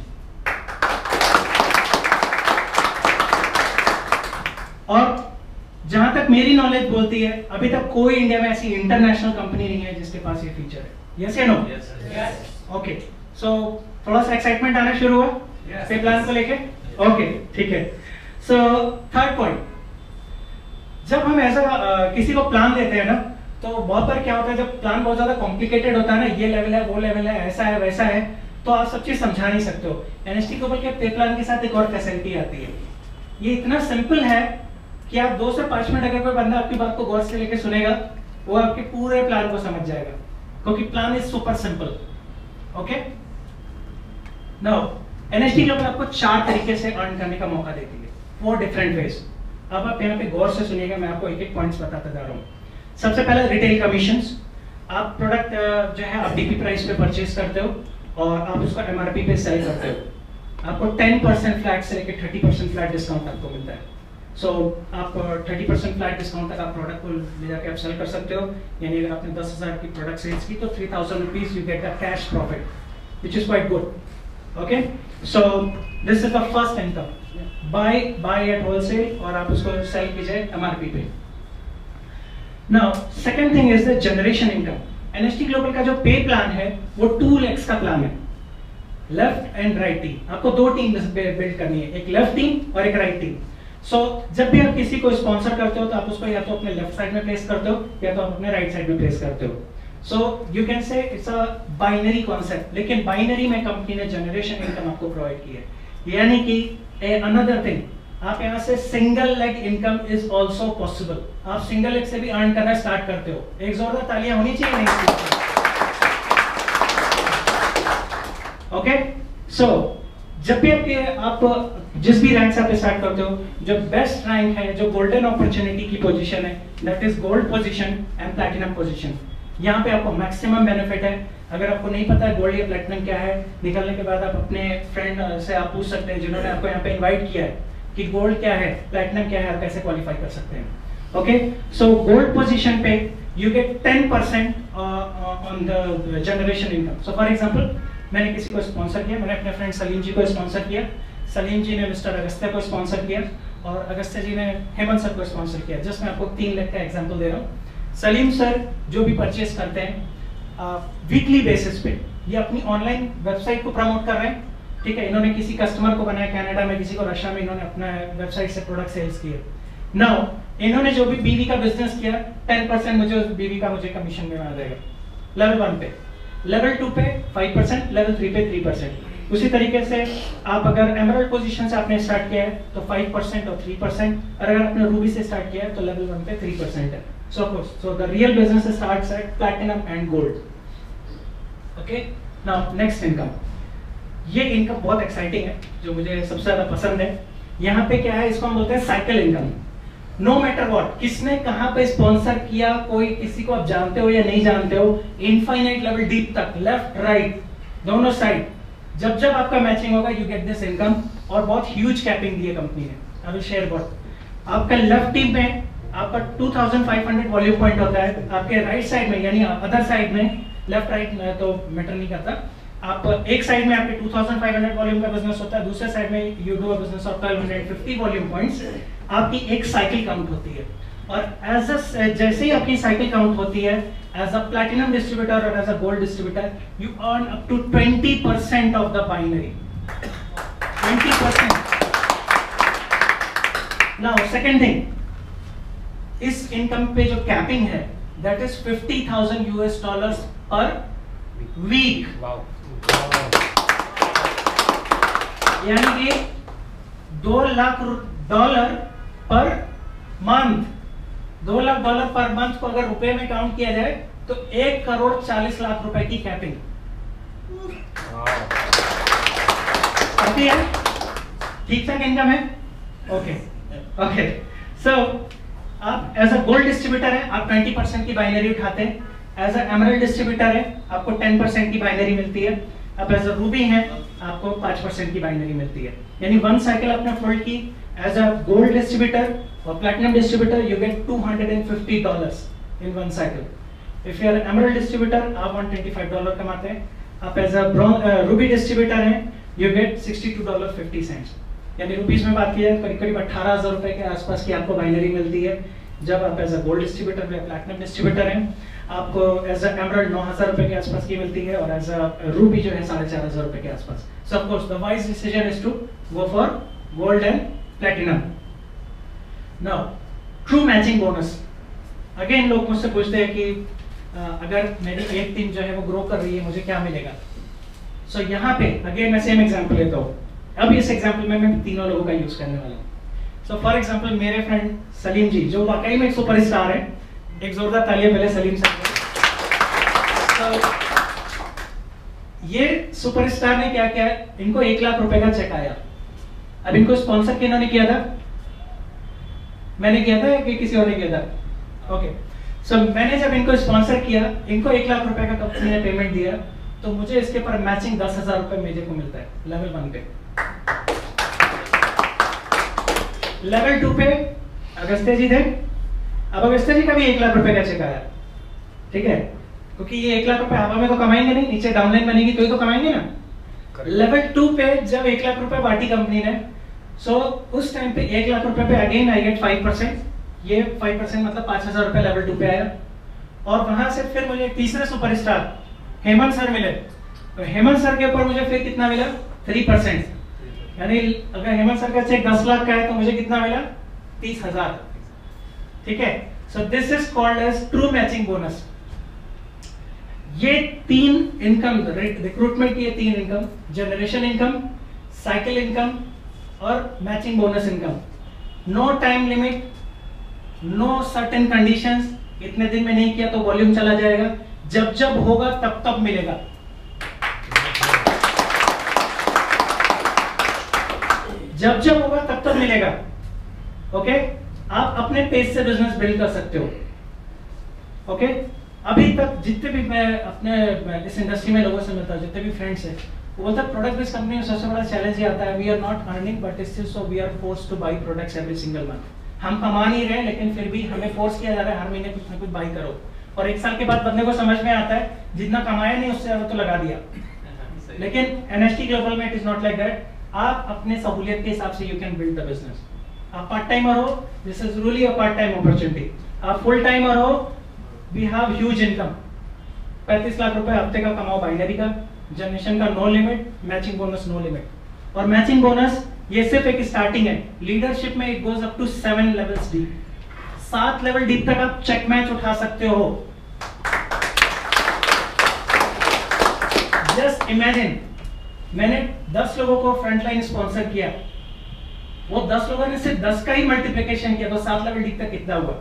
और जहां तक मेरी नॉलेज बोलती है, अभी तक कोई इंडिया में ऐसी इंटरनेशनल कंपनी नहीं है जिसके पास ये फीचर है। यस या नो? ओके, सो थोड़ा सा एक्साइटमेंट आना शुरू हुआ पे प्लान को लेके। ओके, ठीक है। सो थर्ड पॉइंट, जब हम ऐसा किसी को प्लान देते हैं ना, तो बहुत बार क्या होता है, जब प्लान बहुत ज्यादा कॉम्प्लिकेटेड होता है ना, ये लेवल है, वो लेवल है, ऐसा है, वैसा है, तो आप सब चीज समझा नहीं सकते हो। एनएचटी ग्लोबल के पे प्लान के साथ एक और फैसिलिटी आती है, ये इतना सिंपल है कि आप 2 से 5 मिनट अगर कोई बंदा आपकी बात को गौर से लेके सुनेगा, वो आपके पूरे प्लान को समझ जाएगा, क्योंकि plan is super simple. Okay, now NHT global आपको 4 तरीके से अर्न करने का मौका देती है, 4 डिफरेंट वेज। अब आप यहाँ पे गौर से सुनिएगा, मैं आपको एक-एक पॉइंट्स बताता जा रहा हूँ। सबसे पहला रिटेल कमीशंस, आप प्रोडक्ट जो है आप डीपी प्राइस पे परचेज करते हो और आप उसको एमआरपी पे सेल करते हो, आपको 10% फ्लैट से लेकर 30% फ्लैट डिस्काउंट आपको मिलता है। सो आप 30% फ्लैट डिस्काउंट तक आप प्रोडक्ट को ले जाके आप सेल कर सकते हो, यानी अगर आपने 10,000 की प्रोडक्ट सेल्स की तो 3,000 rupees you get the cash profit, which is quite good. Okay, so this is the first income, buy at wholesale और आप उसको सेल कीजिए एमआरपी पे। Now second thing is the generation income. NHT global का जो पे plan है वो 2 lakhs का प्लान है, लेफ्ट एंड राइट टीम। आपको 2 टीम बिल्ड करनी है, एक लेफ्ट टीम और एक राइट टीम। सो जब भी आप किसी को स्पॉन्सर करते हो तो आप उसको या तो अपने लेफ्ट साइड में प्लेस करते हो या तो आप अपने राइट साइड में प्लेस करते हो। So you can say it's a binary concept, लेकिन बाइनरी में कंपनी ने जनरेशन इनकम आपको प्रोवाइड की है, यानी कि अनदर थिंग, आप यहाँ से single leg income is also possible. आप सिंगल लेग से भी अर्न करना स्टार्ट करते हो। एक जोरदार तालियां होनी चाहिए नहीं? ओके, सो जब भी आप जिस भी रैंक से आप स्टार्ट करते हो, जो बेस्ट रैंक है, जो गोल्डन अपॉर्चुनिटी की पोजीशन है, that is gold position and platinum position. यहाँ पे आपको मैक्सिमम बेनिफिट है। अगर आपको नहीं पता है गोल्ड या प्लैटिनम क्या है, निकलने के बाद आप अपने फ्रेंड से आप पूछ सकते हैं जिन्होंने आपको यहाँ पे इनवाइट किया है कि गोल्ड क्या है, प्लैटिनम क्या है, आप कैसे क्वालिफाई कर सकते हैं। ओके, सो गोल्ड पोजीशन पे you get 10% on the generation income. So for example, मैंने किसी को स्पॉन्सर किया, मैंने अपने फ्रेंड सलीम जी को स्पॉन्सर किया, सलीम जी ने मिस्टर अगस्त्य को स्पॉन्सर किया और अगस्त्य जी ने हेमंत सर को स्पॉन्सर किया। जस्ट मैं आपको 3 लाख का एग्जांपल दे रहा हूँ। सलीम सर जो भी परचेस करते हैं वीकली बेसिस पे, ये अपनी ऑनलाइन वेबसाइट को प्रमोट कर रहे हैं, ठीक है। इन्होंने किसी कस्टमर को बनाया कनाडा में, किसी को रशिया में, इन्होंने अपना वेबसाइट से प्रोडक्ट सेल्स किए। नाउ इन्होंने जो भी बीवी का बिजनेस किया, 10% मुझे उस बीवी का मुझे कमीशन में आ जाएगा लेवल 1 पे, लेवल 2 पे 5%, लेवल 3 पे 3%। उसी तरीके से आप अगर एमराल्ड पोजीशन से आपने स्टार्ट किया है तो 5% और 3%, और अगर आपने रूबी से स्टार्ट किया है तो लेवल 1 पे 3% है। So the real business starts at platinum and gold. Okay, now next income. ये इनकम बहुत एक्साइटिंग है, जो मुझे सबसे ज्यादा पसंद है। यहाँ पे क्या है, इसको हम बोलते हैं cycle income. No matter what, किसने कहां पे स्पॉन्सर किया, कोई किसी को आप जानते हो या नहीं जानते हो, इनफाइनाइट लेवल डीप तक, लेफ्ट राइट दोनों साइड, जब जब आपका मैचिंग होगा यू गेट दिस इनकम। और बहुत ह्यूज कैपिंग दी है कंपनी ने। I will share what. आपका लेफ्ट टीम में आपका 2500 वॉल्यूम पॉइंट होता है, आपके राइट साइड में यानी अदर साइड में, लेफ्ट राइट तो मैटर नहीं करता, आप एक साइड में आपके 2500 वॉल्यूम का बिजनेस होता है, दूसरे साइड में you do a business of 1250 volume points. आपकी एक साइकिल काउंट होती है, और जैसे ही आपकी साइकिल काउंट होती है, एज अ प्लैटिनम डिस्ट्रीब्यूटर और as a gold distributor, you earn up to 20% of the binary. 20%। Now second thing, इस इनकम पे जो कैपिंग है दैट इज $50,000 पर वीक। यानी कि $2 lakh per month. $2 lakh per month को अगर रुपए में काउंट किया जाए तो 1,40,00,000 रुपए की कैपिंग आती है। ठीक ठाक इनकम है। ओके ओके, सो आप एज अ गोल्ड डिस्ट्रीब्यूटर है, आप 20% की बाइनरी उठाते हैं। एज अ एमराल्ड डिस्ट्रीब्यूटर है, आपको 10% की बाइनरी मिलती है। अब एज अ रूबी है, आपको 5% की बाइनरी मिलती है। यानी 1 साइकिल आपने फोल्ड की। एज अ गोल्ड डिस्ट्रीब्यूटर और platinum distributor you get $250 in 1 cycle. If you are emerald distributor, आप $125 कमाते हैं। आप एज अ रूबी डिस्ट्रीब्यूटर हैं, यू गेट $62.50। यानी रुपीस में बात की जाए करीब करीब 18,000 रुपए के आसपास की आपको बाइनरी मिलती है। जब आप एज अ गोल्ड डिस्ट्रीब्यूटर या प्लैटिनम डिस्ट्रीब्यूटर हैं, आपको एज अ एमराल्ड 9,000 रुपए के आसपास की मिलती है, और एज अ रूबी जो है 4,500 रुपए के आसपास। So of course the wise decision is to go for gold and platinum. Now true matching bonus. Again लोग मुझसे पूछते हैं कि अगर मेरी एक टीम जो है वो ग्रो कर रही है, मुझे क्या मिलेगा। सो यहाँ पे अगेन मैं सेम एग्जांपल लेता हूँ। अब इस एग्जांपल में मैं तीनों लोगों का यूज करने वाला हूँ। सो फॉर एग्जांपल मेरे फ्रेंड सलीम जी, जो वाकई में एक सुपरस्टार है, एक जोरदार तालियां पहले सलीम सर को। ये सुपरस्टार ने क्या किया, इनको 1 लाख रुपए का चेक आया। अब इनको स्पॉन्सर किन्होंने किया था? मैंने किया था कि किसी और ने किया था? ओके, सो मैंने जब इनको स्पॉन्सर किया, इनको 1 लाख रुपए का कंपनी ने पेमेंट दिया, तो मुझे इसके पर मैचिंग 10,000 रुपए मेरे को मिलता है लेवल 1 पे। लेवल 2 पे अगस्त्य जी थे। अब अगस्त्य जी का भी 1 लाख रुपए का चेक आया, ठीक है, क्योंकि ये 1 लाख रुपए हवा में तो कमाएंगे नहीं, नीचे डाउनलाइन बनेगी तो ही तो कमाएंगे ना। लेवल 2 पे जब 1 लाख रुपए बांटी कंपनी ने, सो उस टाइम पे 1 लाख रुपए पे अगेन आई गेट 5%। ये 5% मतलब 5,000 रुपए लेवल 2 पे आया। और वहां से फिर मुझे तीसरे सुपरस्टार हेमंत सर मिले, तो हेमंत सर के ऊपर मुझे फिर कितना मिला? 3%। यानी अगर हेमंत सर का चेक 10 लाख का है तो मुझे कितना मिला? 30,000। ठीक है, so this is called as true matching bonus. ये 3 इनकम, रिक्रूटमेंट की ये 3 income, generation income, cycle income और matching bonus income. No time limit, no certain conditions, इतने दिन में नहीं किया तो वॉल्यूम चला जाएगा, जब जब होगा तब तब मिलेगा। जब जब होगा तब तक मिलेगा। ओके, आप अपने पेस से बिजनेस बिल्ड कर सकते हो। ओके, अभी तक जितने भी मैं अपने इस इंडस्ट्री में लोगों से मिलता हूँ, जितने भी फ्रेंड्स हैं, वो बोलते हैं प्रोडक्ट बेस्ड कंपनी में सबसे बड़ा चैलेंज ये आता है, we are not earning but still so we are forced to buy products every single month. हम कमा नहीं रहे लेकिन फिर भी हमें फोर्स किया जा रहा है हर महीने कुछ ना कुछ बाई करो, और एक साल के बाद बंदे को समझ में आता है जितना कमाया नहीं उससे ज्यादा तो लगा दिया। लेकिन एनएचटी ग्लोबल में it is not like that. आप अपने सहूलियत के हिसाब से you can build the business. आप पार्ट टाइमर हो, this is really a part time opportunity. आप फुल टाइमर हो, we have huge income. 35 lakh रुपए हफ्ते का कमाओ बाइनरी का, जनरेशन का no limit, matching bonus no limit. और मैचिंग बोनस ये सिर्फ एक स्टार्टिंग है, लीडरशिप में it goes up to 7 levels deep. 7 level deep तक आप चेक मैच उठा सकते हो। जस्ट इमेजिन, मैंने 10 लोगों को फ्रंटलाइन स्पॉन्सर किया, वो 10 लोगों ने सिर्फ 10 का ही मल्टीप्लिकेशन किया, तो 7 लेवल डीप तक कितना हुआ?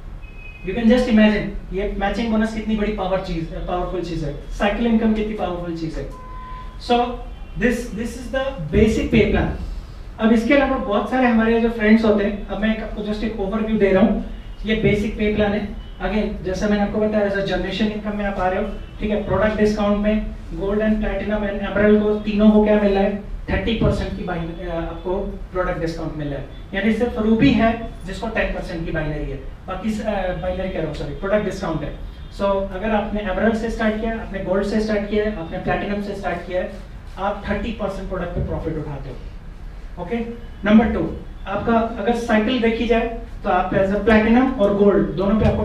यू कैन जस्ट इमेजिन ये मैचिंग बोनस कितनी बड़ी पावरफुल चीज है, साइकिल इनकम कितनी पावरफुल चीज है। So this is the basic pay plan. अब इसके अलावा बहुत सारे हमारे जो फ्रेंड्स होते हैं, अब मैं आपको जस्ट एक ओवरव्यू दे रहा हूँ। ये बेसिक पे प्लान है। अगेन जैसा मैंने आपको बताया, एज अ जनरेशन इनकम में आप आ रहे हो, ठीक है। प्रोडक्ट डिस्काउंट में gold and platinum and emerald को तीनों को क्या मिल रहा है? 30% की आपको प्रोडक्ट डिस्काउंट मिल रहा है। यानी सिर्फ रूबी है जिसको 10% की बाइनरी है, बाकी बाइनरी कह रहा हूँ, सॉरी, प्रोडक्ट डिस्काउंट है। सो अगर आपने एमरल्ड से स्टार्ट किया, आपने गोल्ड से स्टार्ट किया है, आपने प्लैटिनम से स्टार्ट किया है, आप 30% प्रोडक्ट पे प्रॉफिट उठाते हो। ओके, नंबर 2, आपका अगर साइकिल देखी जाए तो आप एज अ प्लैटिनम और गोल्ड दोनों पे आपको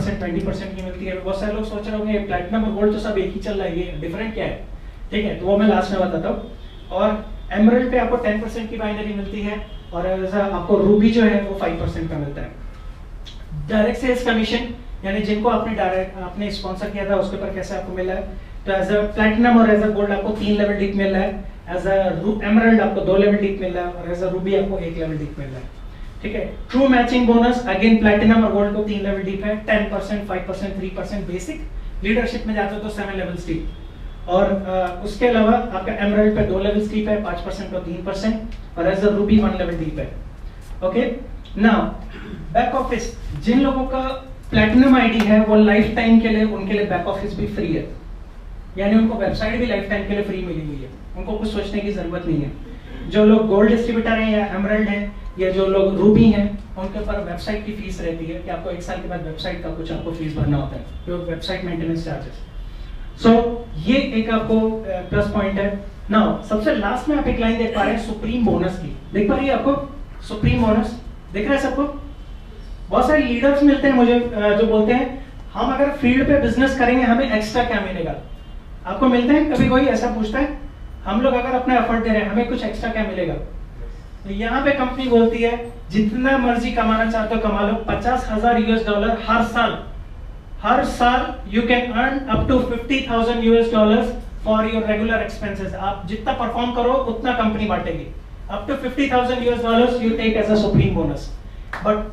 20% की मिलती है। बहुत सारे लोग सोच रहे होंगे प्लैटिनम और गोल्ड तो सब एक ही चल रहा है, ये डिफरेंट क्या है? ठीक है, तो वो मैं लास्ट में बताता हूँ। और एमरल्ड पे आपको 10% की बाइनरी मिलती है, और आपको रूबी जो है वो 5% का मिलता है। डायरेक्ट सेल्स कमीशन, यानी जिनको आपने स्पॉन्सर किया था उसके ऊपर कैसे आपको मिला है, तो एज अ प्लैटिनम और एज अ गोल्ड आपको 3 लेवल डीप मिल रहा है, एज अ एमरल्ड आपको 2 लेवल डीप मिल रहा है, और एज अ रूबी आपको 1 लेवल डीप मिल रहा है। ठीक है। True matching bonus, again platinum और गोल्ड को 3 लेवल डीप है, 10%, 5%, 3% बेसिक। लीडरशिप में जाते हो तो 7 लेवल डीप। और उसके अलावा आपका एमरल्ड पे 2 लेवल डीप है, 5% और 3%, और as a ruby 1 level deep है। ओके, नाउ बैक ऑफिस, जिन लोगों का प्लैटिनम आईडी है वो लाइफ टाइम के लिए, उनके लिए बैक ऑफिस भी फ्री है, यानी उनको वेबसाइट भी लाइफ टाइम के लिए फ्री मिली हुई है, उनको कुछ सोचने की जरूरत नहीं है। जो लोग गोल्ड डिस्ट्रीब्यूटर हैं या एमरल्ड हैं या जो लोग रूबी हैं, उनके ऊपर वेबसाइट की फीस रहती है कि आपको 1 साल के बाद वेबसाइट का कुछ आपको फीस भरना होता है, जो वेबसाइट मेंटेनेंस चार्जेस। सो ये एक आपको प्लस पॉइंट है। नाउ सबसे लास्ट में आप एक लाइन देख पा रहे हैं सुप्रीम बोनस की, देख पा रही है आपको सुप्रीम बोनस, दिख रहा है सबको? बहुत सारे लीडर्स मिलते हैं मुझे जो बोलते हैं हम अगर फील्ड पे बिजनेस करेंगे हमें एक्स्ट्रा क्या मिलेगा। आपको मिलते हैं कभी कोई ऐसा पूछता है? हम लोग अगर अपना एफर्ट दे रहे हैं हमें कुछ एक्स्ट्रा क्या मिलेगा? तो यहाँ पे कंपनी बोलती है जितना मर्जी कमाना चाहते हो कमा लो, $50,000 हर साल you can earn up to $50,000 for your regular expenses. आप जितना परफॉर्म करो उतना कंपनी बांटेगी, up to $50,000 you take as a supreme bonus. But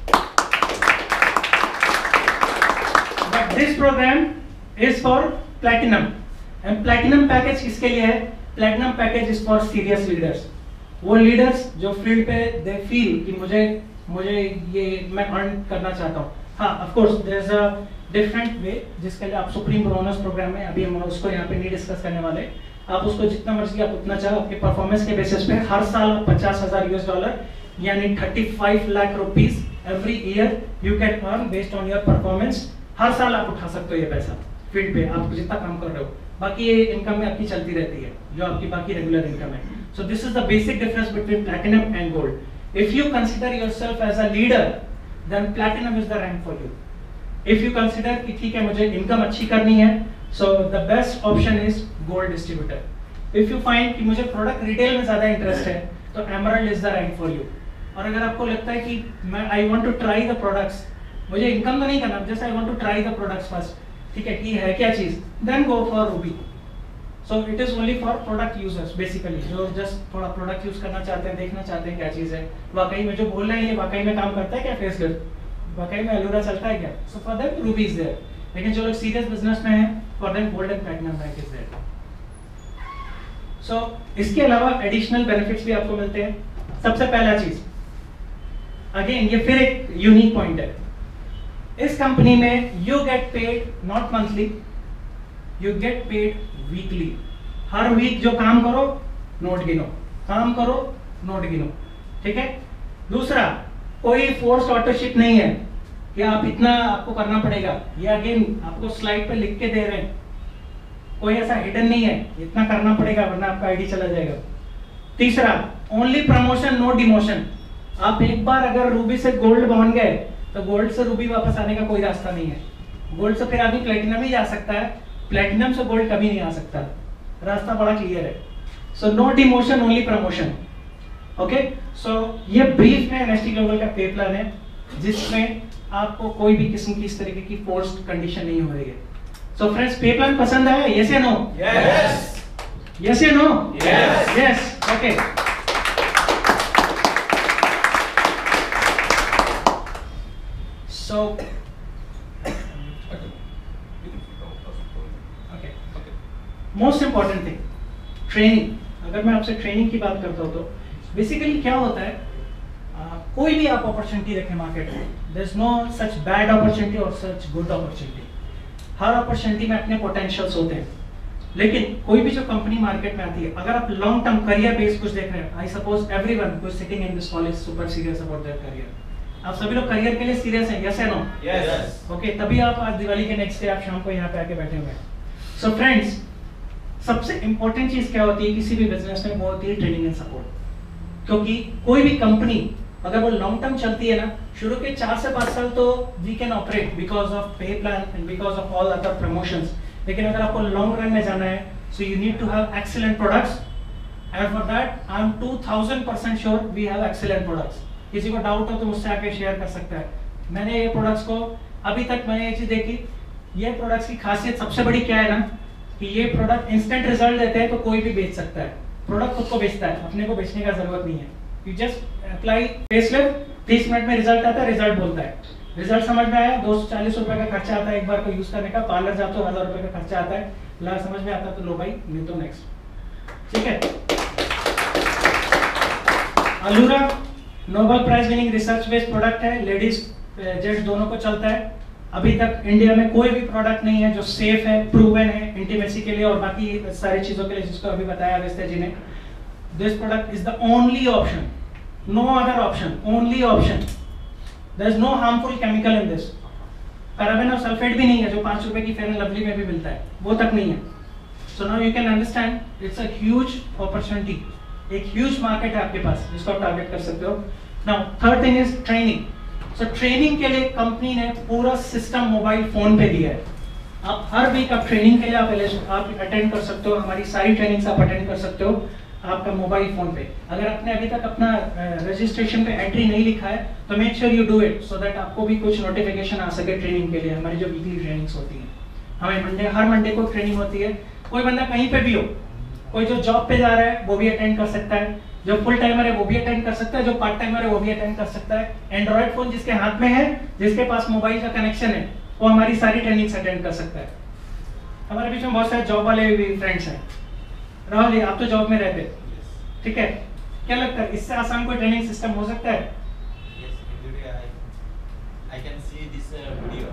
this program is for platinum, and platinum package किसके लिए है? Platinum package is for serious leaders, वो leaders जो फील्ड पे दे फील कि मुझे ये मैं अर्न करना चाहता हूँ। हाँ, of course there is a different way जिसके लिए आप सुप्रीम बोनस प्रोग्राम में, अभी हम उसको यहाँ पे नहीं डिस्कस करने वाले, आप उसको जितना मर्जी आप उतना चाहो आपके परफॉर्मेंस के बेसिस पे हर साल $50,000 यानी 35 lakh rupees every year you can earn based on your performance. हर साल आप उठा सकते हो ये पैसा फील्ड पे, आप जितना काम कर रहे हो, बाकी ये इनकम में आपकी चलती रहती है जो आपकी बाकी रेगुलर इनकम है। So this is the basic difference between platinum and gold. If you consider yourself as a leader then platinum is the rank for you. If you consider कि ठीक है मुझे इनकम अच्छी करनी है, so the best option is gold distributor. If you find कि मुझे product retail में ज्यादा इंटरेस्ट है तो emerald is the rank for you. और अगर आपको लगता है कि मैं I want to try the products, मुझे इनकम तो नहीं करना, just I want to try the products first, ठीक है कि है क्या चीज, then go for ruby. So it is only for product users basically, जो जस्ट थोड़ा प्रोडक्ट यूज करना चाहते हैं, देखना चाहते हैं क्या चीज है, वाकई में जो बोल रहे हैं ये वाकई में काम करता है क्या, फेसलिफ्ट वाकई में अलूरा चलता है क्या, so for them ruby is there. लेकिन जो लोग सीरियस बिजनेस में हैं for them gold and platinum rank is there. So इसके अलावा एडिशनल बेनिफिट्स भी आपको मिलते हैं। सबसे पहला चीज, अगेन ये फिर एक यूनिक पॉइंट है, इस कंपनी में you get paid not monthly, you get paid weekly. हर वीक जो काम करो नोट गिनो, काम करो नोट गिनो, ठीक है। दूसरा, कोई फोर्स ऑटोशिप नहीं है कि आप इतना आपको करना पड़ेगा, ये अगेन आपको स्लाइड पे लिख के दे रहे हैं, कोई ऐसा हिडन नहीं है इतना करना पड़ेगा वरना आपका आईडी चला जाएगा। तीसरा, ओनली प्रमोशन नो डिमोशन। आप एक बार अगर रूबी से गोल्ड बन गए तो गोल्ड से रूबी वापस आने का कोई रास्ता नहीं है, गोल्ड से फिर आदमी प्लेटिनम ही जा सकता है, प्लेटिनम से गोल्ड कभी नहीं आ सकता, रास्ता बड़ा क्लियर है। So no demotion only promotion, okay. So ये ब्रीफ में एनएचटी ग्लोबल का पे प्लान है जिसमें आपको कोई भी किस्म की इस तरीके की फोर्स्ड कंडीशन नहीं हो रही है। सो फ्रेंड्स, पे प्लान पसंद आया? यस या नो? यस। यस या no? Yes. Yes, okay. So okay, most important thing, training. अगर मैं आपसे ट्रेनिंग की बात करता हूँ तो बेसिकली क्या होता है, कोई भी आप अपॉर्चुनिटी देखें मार्केट में, there is no such bad opportunity और सच गुड अपॉर्चुनिटी। हर अपॉर्चुनिटी में अपने पोटेंशियल्स होते हैं, लेकिन कोई भी जो कंपनी मार्केट में आती है, अगर आप लॉन्ग टर्म करियर बेस्ड कुछ देख रहे हैं, I suppose everyone who is sitting in this college super serious about their career. आप सभी लोग करियर के लिए सीरियस हैं, यस या नो? यस। ओके, तभी आप आज दिवाली के नेक्स्ट डे आप शाम को यहाँ पे आके बैठे हुए हैं। सो फ्रेंड्स, सबसे इंपॉर्टेंट चीज क्या होती है किसी भी बिजनेस में, वो होती है ट्रेनिंग एंड सपोर्ट। क्योंकि कोई भी कंपनी अगर वो लॉन्ग टर्म चलती है ना, शुरू के 4 से 5 साल तो we can operate because of pay plan and because of all other promotions, लेकिन अगर आपको लॉन्ग रन में जाना है so you need to have excellent products, and for that I am 2000% sure we have excellent products. किसी को doubt हो तो मुझसे आके शेयर कर सकता है। मैंने ये प्रोडक्ट्स को अभी तक मैंने ये चीज देखी, ये प्रोडक्ट्स की खासियत सबसे बड़ी क्या है ना, कि ये प्रोडक्ट इंस्टेंट रिजल्ट देते हैं तो कोई भी बेच सकता है। प्रोडक्ट खुद को बेचता है, अपने को बेचने का जरूरत नहीं है। You just apply facelift, 30 minute में रिजल्ट आता है, रिजल्ट बोलता है। रिजल्ट समझ में आया, 240 रुपए का खर्चा आता है एक बार को यूज करने का, पार्लर जाते हो 1000 रुपए का खर्चा आता है, ला समझ में आता है तो लो भाई मिल तो नेक्स्ट, ठीक है। Alura Nobel prize winning research based product है, लेडीज जेंट्स दोनों को चलता है। अभी तक इंडिया में कोई भी प्रोडक्ट नहीं है जो सेफ है, प्रूवन है इंटीमेसी के लिए और बाकी सारी चीजों के लिए, जिसको अभी बताया अगस्त्य जी ने। This product is the only option, no other option, only option. There is no harmful chemical in this. Paraben और सल्फेट भी नहीं है जो 5 रुपए की फेयर एंड लवली में भी मिलता है, वो तक नहीं है। So now you can understand it's a huge opportunity, एक ह्यूज मार्केट है आपके पास जिसको आप टारगेट कर सकते हो। Now third thing is training. So training के लिए कंपनी ने पूरा सिस्टम मोबाइल फोन पे दिया है। आप हर वीक आप ट्रेनिंग के लिए आप अटेंड कर सकते हो, हमारी सारी ट्रेनिंग्स आप अटेंड कर सकते हो आपका मोबाइल फोन पे। अगर आपने अभी तक अपना रजिस्ट्रेशन पे एंट्री नहीं लिखा है तो make sure you do it, so that आपको भी कुछ नोटिफिकेशन आ सके ट्रेनिंग के लिए। हमारी जो वीकली ट्रेनिंग्स होती हैं, हमें हर मंडे को ट्रेनिंग होती है। कोई बंदा कहीं पे भी हो, कोई जो जॉब पे जा रहा है वो भी अटेंड कर सकता है, जो फुल टाइमर है वो भी अटेंड कर सकता है, जो पार्ट टाइमर है वो भी अटेंड कर सकता है। एंड्रॉइड फोन जिसके हाथ में है, जिसके पास मोबाइल का कनेक्शन है, वो हमारी सारी ट्रेनिंग्स अटेंड कर सकता है। हमारे बीच में बहुत सारे जॉब वाले भी फ्रेंड्स हैं। राहुल जी, आप तो जॉब में रहते, ठीक है, क्या लगता है इससे आसान कोई ट्रेनिंग सिस्टम हो सकता है? Yes, every day I can see this video.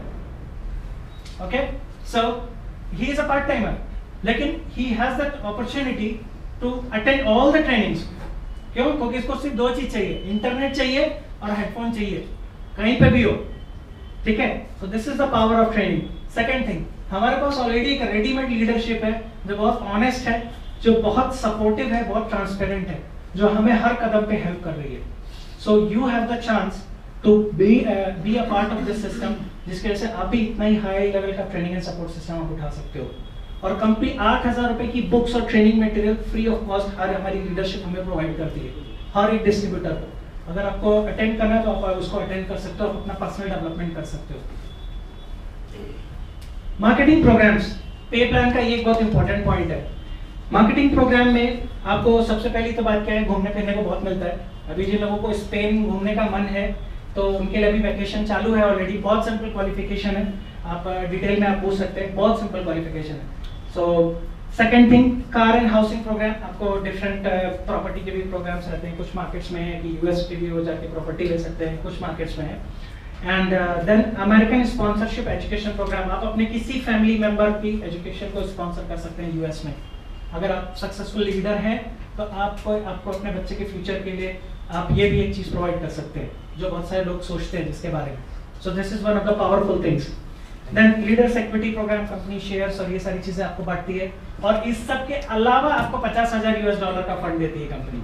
Okay, so he is a part timer, लेकिन he has that opportunity to attend all the trainings. क्यों? क्योंकि इसको सिर्फ 2 चीज चाहिए, इंटरनेट चाहिए और हेडफोन चाहिए, कहीं पे भी हो, ठीक है। So this is the power of training. Second thing, हमारे पास ऑलरेडी एक रेडीमेड लीडरशिप है जो बहुत ऑनेस्ट है, जो बहुत सपोर्टिव है, बहुत ट्रांसपेरेंट है, जो हमें हर कदम पे हेल्प कर रही है। So you have the chance to be a part of this system, जिसकी वजह से आप भी इतना ही हाई लेवल का ट्रेनिंग एंड सपोर्ट सिस्टम आप उठा सकते हो। और कंपनी 8000 रुपए की बुक्स और training material free of cost हर हमारी लीडरशिप हमें प्रोवाइड करती है, हर एक डिस्ट्रीब्यूटर को। अगर आपको अटेंड करना है तो आप उसको अटेंड कर सकते हो, आप अपना पर्सनल डेवलपमेंट कर सकते हो। मार्केटिंग प्रोग्राम्स, पे प्लान का ये एक बहुत इंपॉर्टेंट पॉइंट है। मार्केटिंग प्रोग्राम में आपको सबसे पहली तो बात क्या है, घूमने फिरने को बहुत मिलता है। अभी जिन लोगों को स्पेन घूमने का मन है तो उनके लिए अभी वैकेशन चालू है ऑलरेडी। बहुत सिंपल क्वालिफिकेशन है, आप डिटेल में आप पूछ सकते हैं, बहुत सिंपल क्वालिफिकेशन है। So second thing, car and housing program. आपको डिफरेंट प्रॉपर्टी के भी प्रोग्राम्स रहते हैं। कुछ मार्केट्स में है कि यूएस के भी हो जाके प्रॉपर्टी ले सकते हैं, कुछ मार्केट्स में है। And then American sponsorship education program. आप अपने किसी फैमिली मेंबर की एजुकेशन को स्पॉन्सर कर सकते हैं यूएस में। अगर आप सक्सेसफुल लीडर हैं तो आपको अपने बच्चे के फ्यूचर के लिए आप ये भी एक चीज़ प्रोवाइड कर सकते हैं जो बहुत सारे लोग सोचते हैं जिसके बारे में। So this is one of the powerful things. Then leaders equity program, company shares और ये सारी चीजें आपको बांटती है। और इस सब के अलावा आपको $50,000 का फंड देती है company.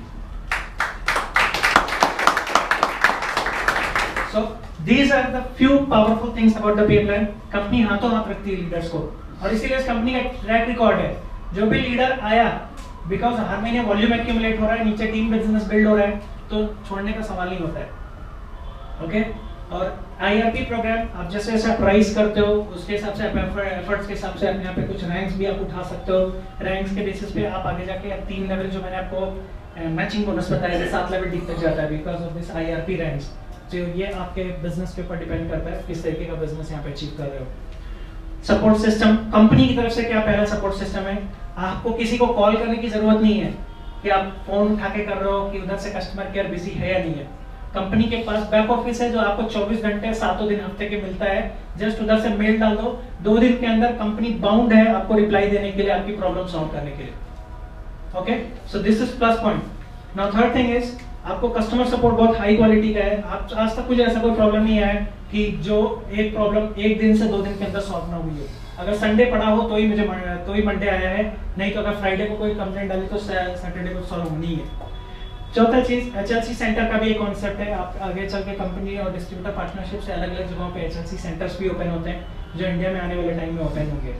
So these are the few powerful things about the pay plan. Company हाथों हाथ रखती है लीडर्स को, और इसीलिए इस कंपनी का ट्रैक रिकॉर्ड है। जो भी लीडर आया, बिकॉज हर महीने वॉल्यूम एक्यूमुलेट हो रहा है, नीचे टीम बिजनेस बिल्ड हो रहा है, तो छोड़ने का सवाल नहीं होता है। ओके और आईआरपी प्रोग्राम, आप जैसे जैसे प्राइस करते हो उसके हिसाब से एफर्ट्स के हिसाब से अपने यहाँ पे कुछ रैंक्स भी आप उठा सकते हो। रैंक्स के बेसिस पे आप आगे जाके 3 लेवल जो मैंने आपको मैचिंग बोनस बताया था 7 लेवल तक जाता है because of this IRP ranks. तो ये आपके बिजनेस के ऊपर डिपेंड करता है किस तरीके का बिजनेस यहाँ पे अचीव कर रहे हो। सपोर्ट सिस्टम, कंपनी की तरफ से क्या पहला सपोर्ट सिस्टम है, आपको किसी को कॉल करने की जरूरत नहीं है कि आप फोन उठा के कर रहे हो कि उधर से कस्टमर केयर बिजी है या नहीं है। कंपनी के पास बैक ऑफिस है जो आपको 24 घंटे 7 दिन हफ्ते के मिलता है। जस्ट उधर से मेल डाल दो, 2 दिन के अंदर कंपनी बाउंड है आपको रिप्लाई देने के लिए, आपकी प्रॉब्लम सॉल्व करने के लिए। Okay, so this is plus point. Now third thing is आपको कस्टमर सपोर्ट बहुत हाई क्वालिटी का है। आप आज तक कुछ ऐसा कोई प्रॉब्लम नहीं आया कि जो एक प्रॉब्लम 1 दिन से 2 दिन के अंदर सॉल्व ना हुई हो। अगर संडे पड़ा हो तो ही मंडे आया है, नहीं तो अगर फ्राइडे को कोई कंप्लेंट डाली तो सैटरडे को सॉल्व होनी है। चौथा चीज, एचएलसी सेंटर का भी एक कॉन्सेप्ट है। आप आगे चल के कंपनी और डिस्ट्रीब्यूटर पार्टनरशिप से अलग अलग जगहों पे एचएलसी सेंटर्स भी ओपन होते हैं जो इंडिया में आने वाले टाइम में ओपन होंगे।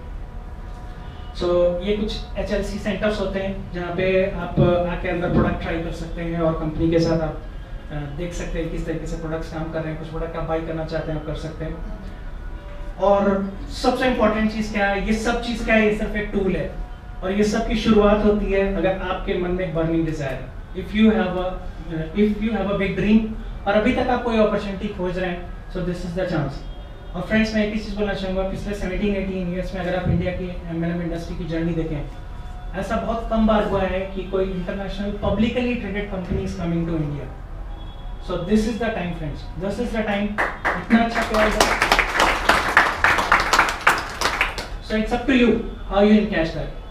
सो ये कुछ एचएलसी सेंटर्स होते हैं जहाँ पे आप आके अंदर प्रोडक्ट ट्राई कर सकते हैं और कंपनी के साथ आप देख सकते हैं किस तरीके से प्रोडक्ट्स काम कर रहे हैं। कुछ प्रोडक्ट आप बाई करना चाहते हैं आप कर सकते हैं। और सबसे इम्पोर्टेंट चीज़ क्या है, ये सब चीज़ क्या है, ये सिर्फ एक टूल है और ये सब की शुरुआत होती है अगर आपके मन में बर्निंग डिजायर है। If you have a big dream और अभी तक आप कोई अपॉर्चुनिटी खोज रहे हैं, so this is the chance. और फ्रेंड्स, मैं एक ही चीज़ बोलना चाहूँगा, पिछले 17-18 ईयर्स में अगर आप इंडिया की एमएलएम इंडस्ट्री की जर्नी देखें, ऐसा बहुत कम बार हुआ है कि कोई international publicly traded company is coming to India. So this is the time friends, this is the time. इतना अच्छा प्यार, so it's up to you how you catch that.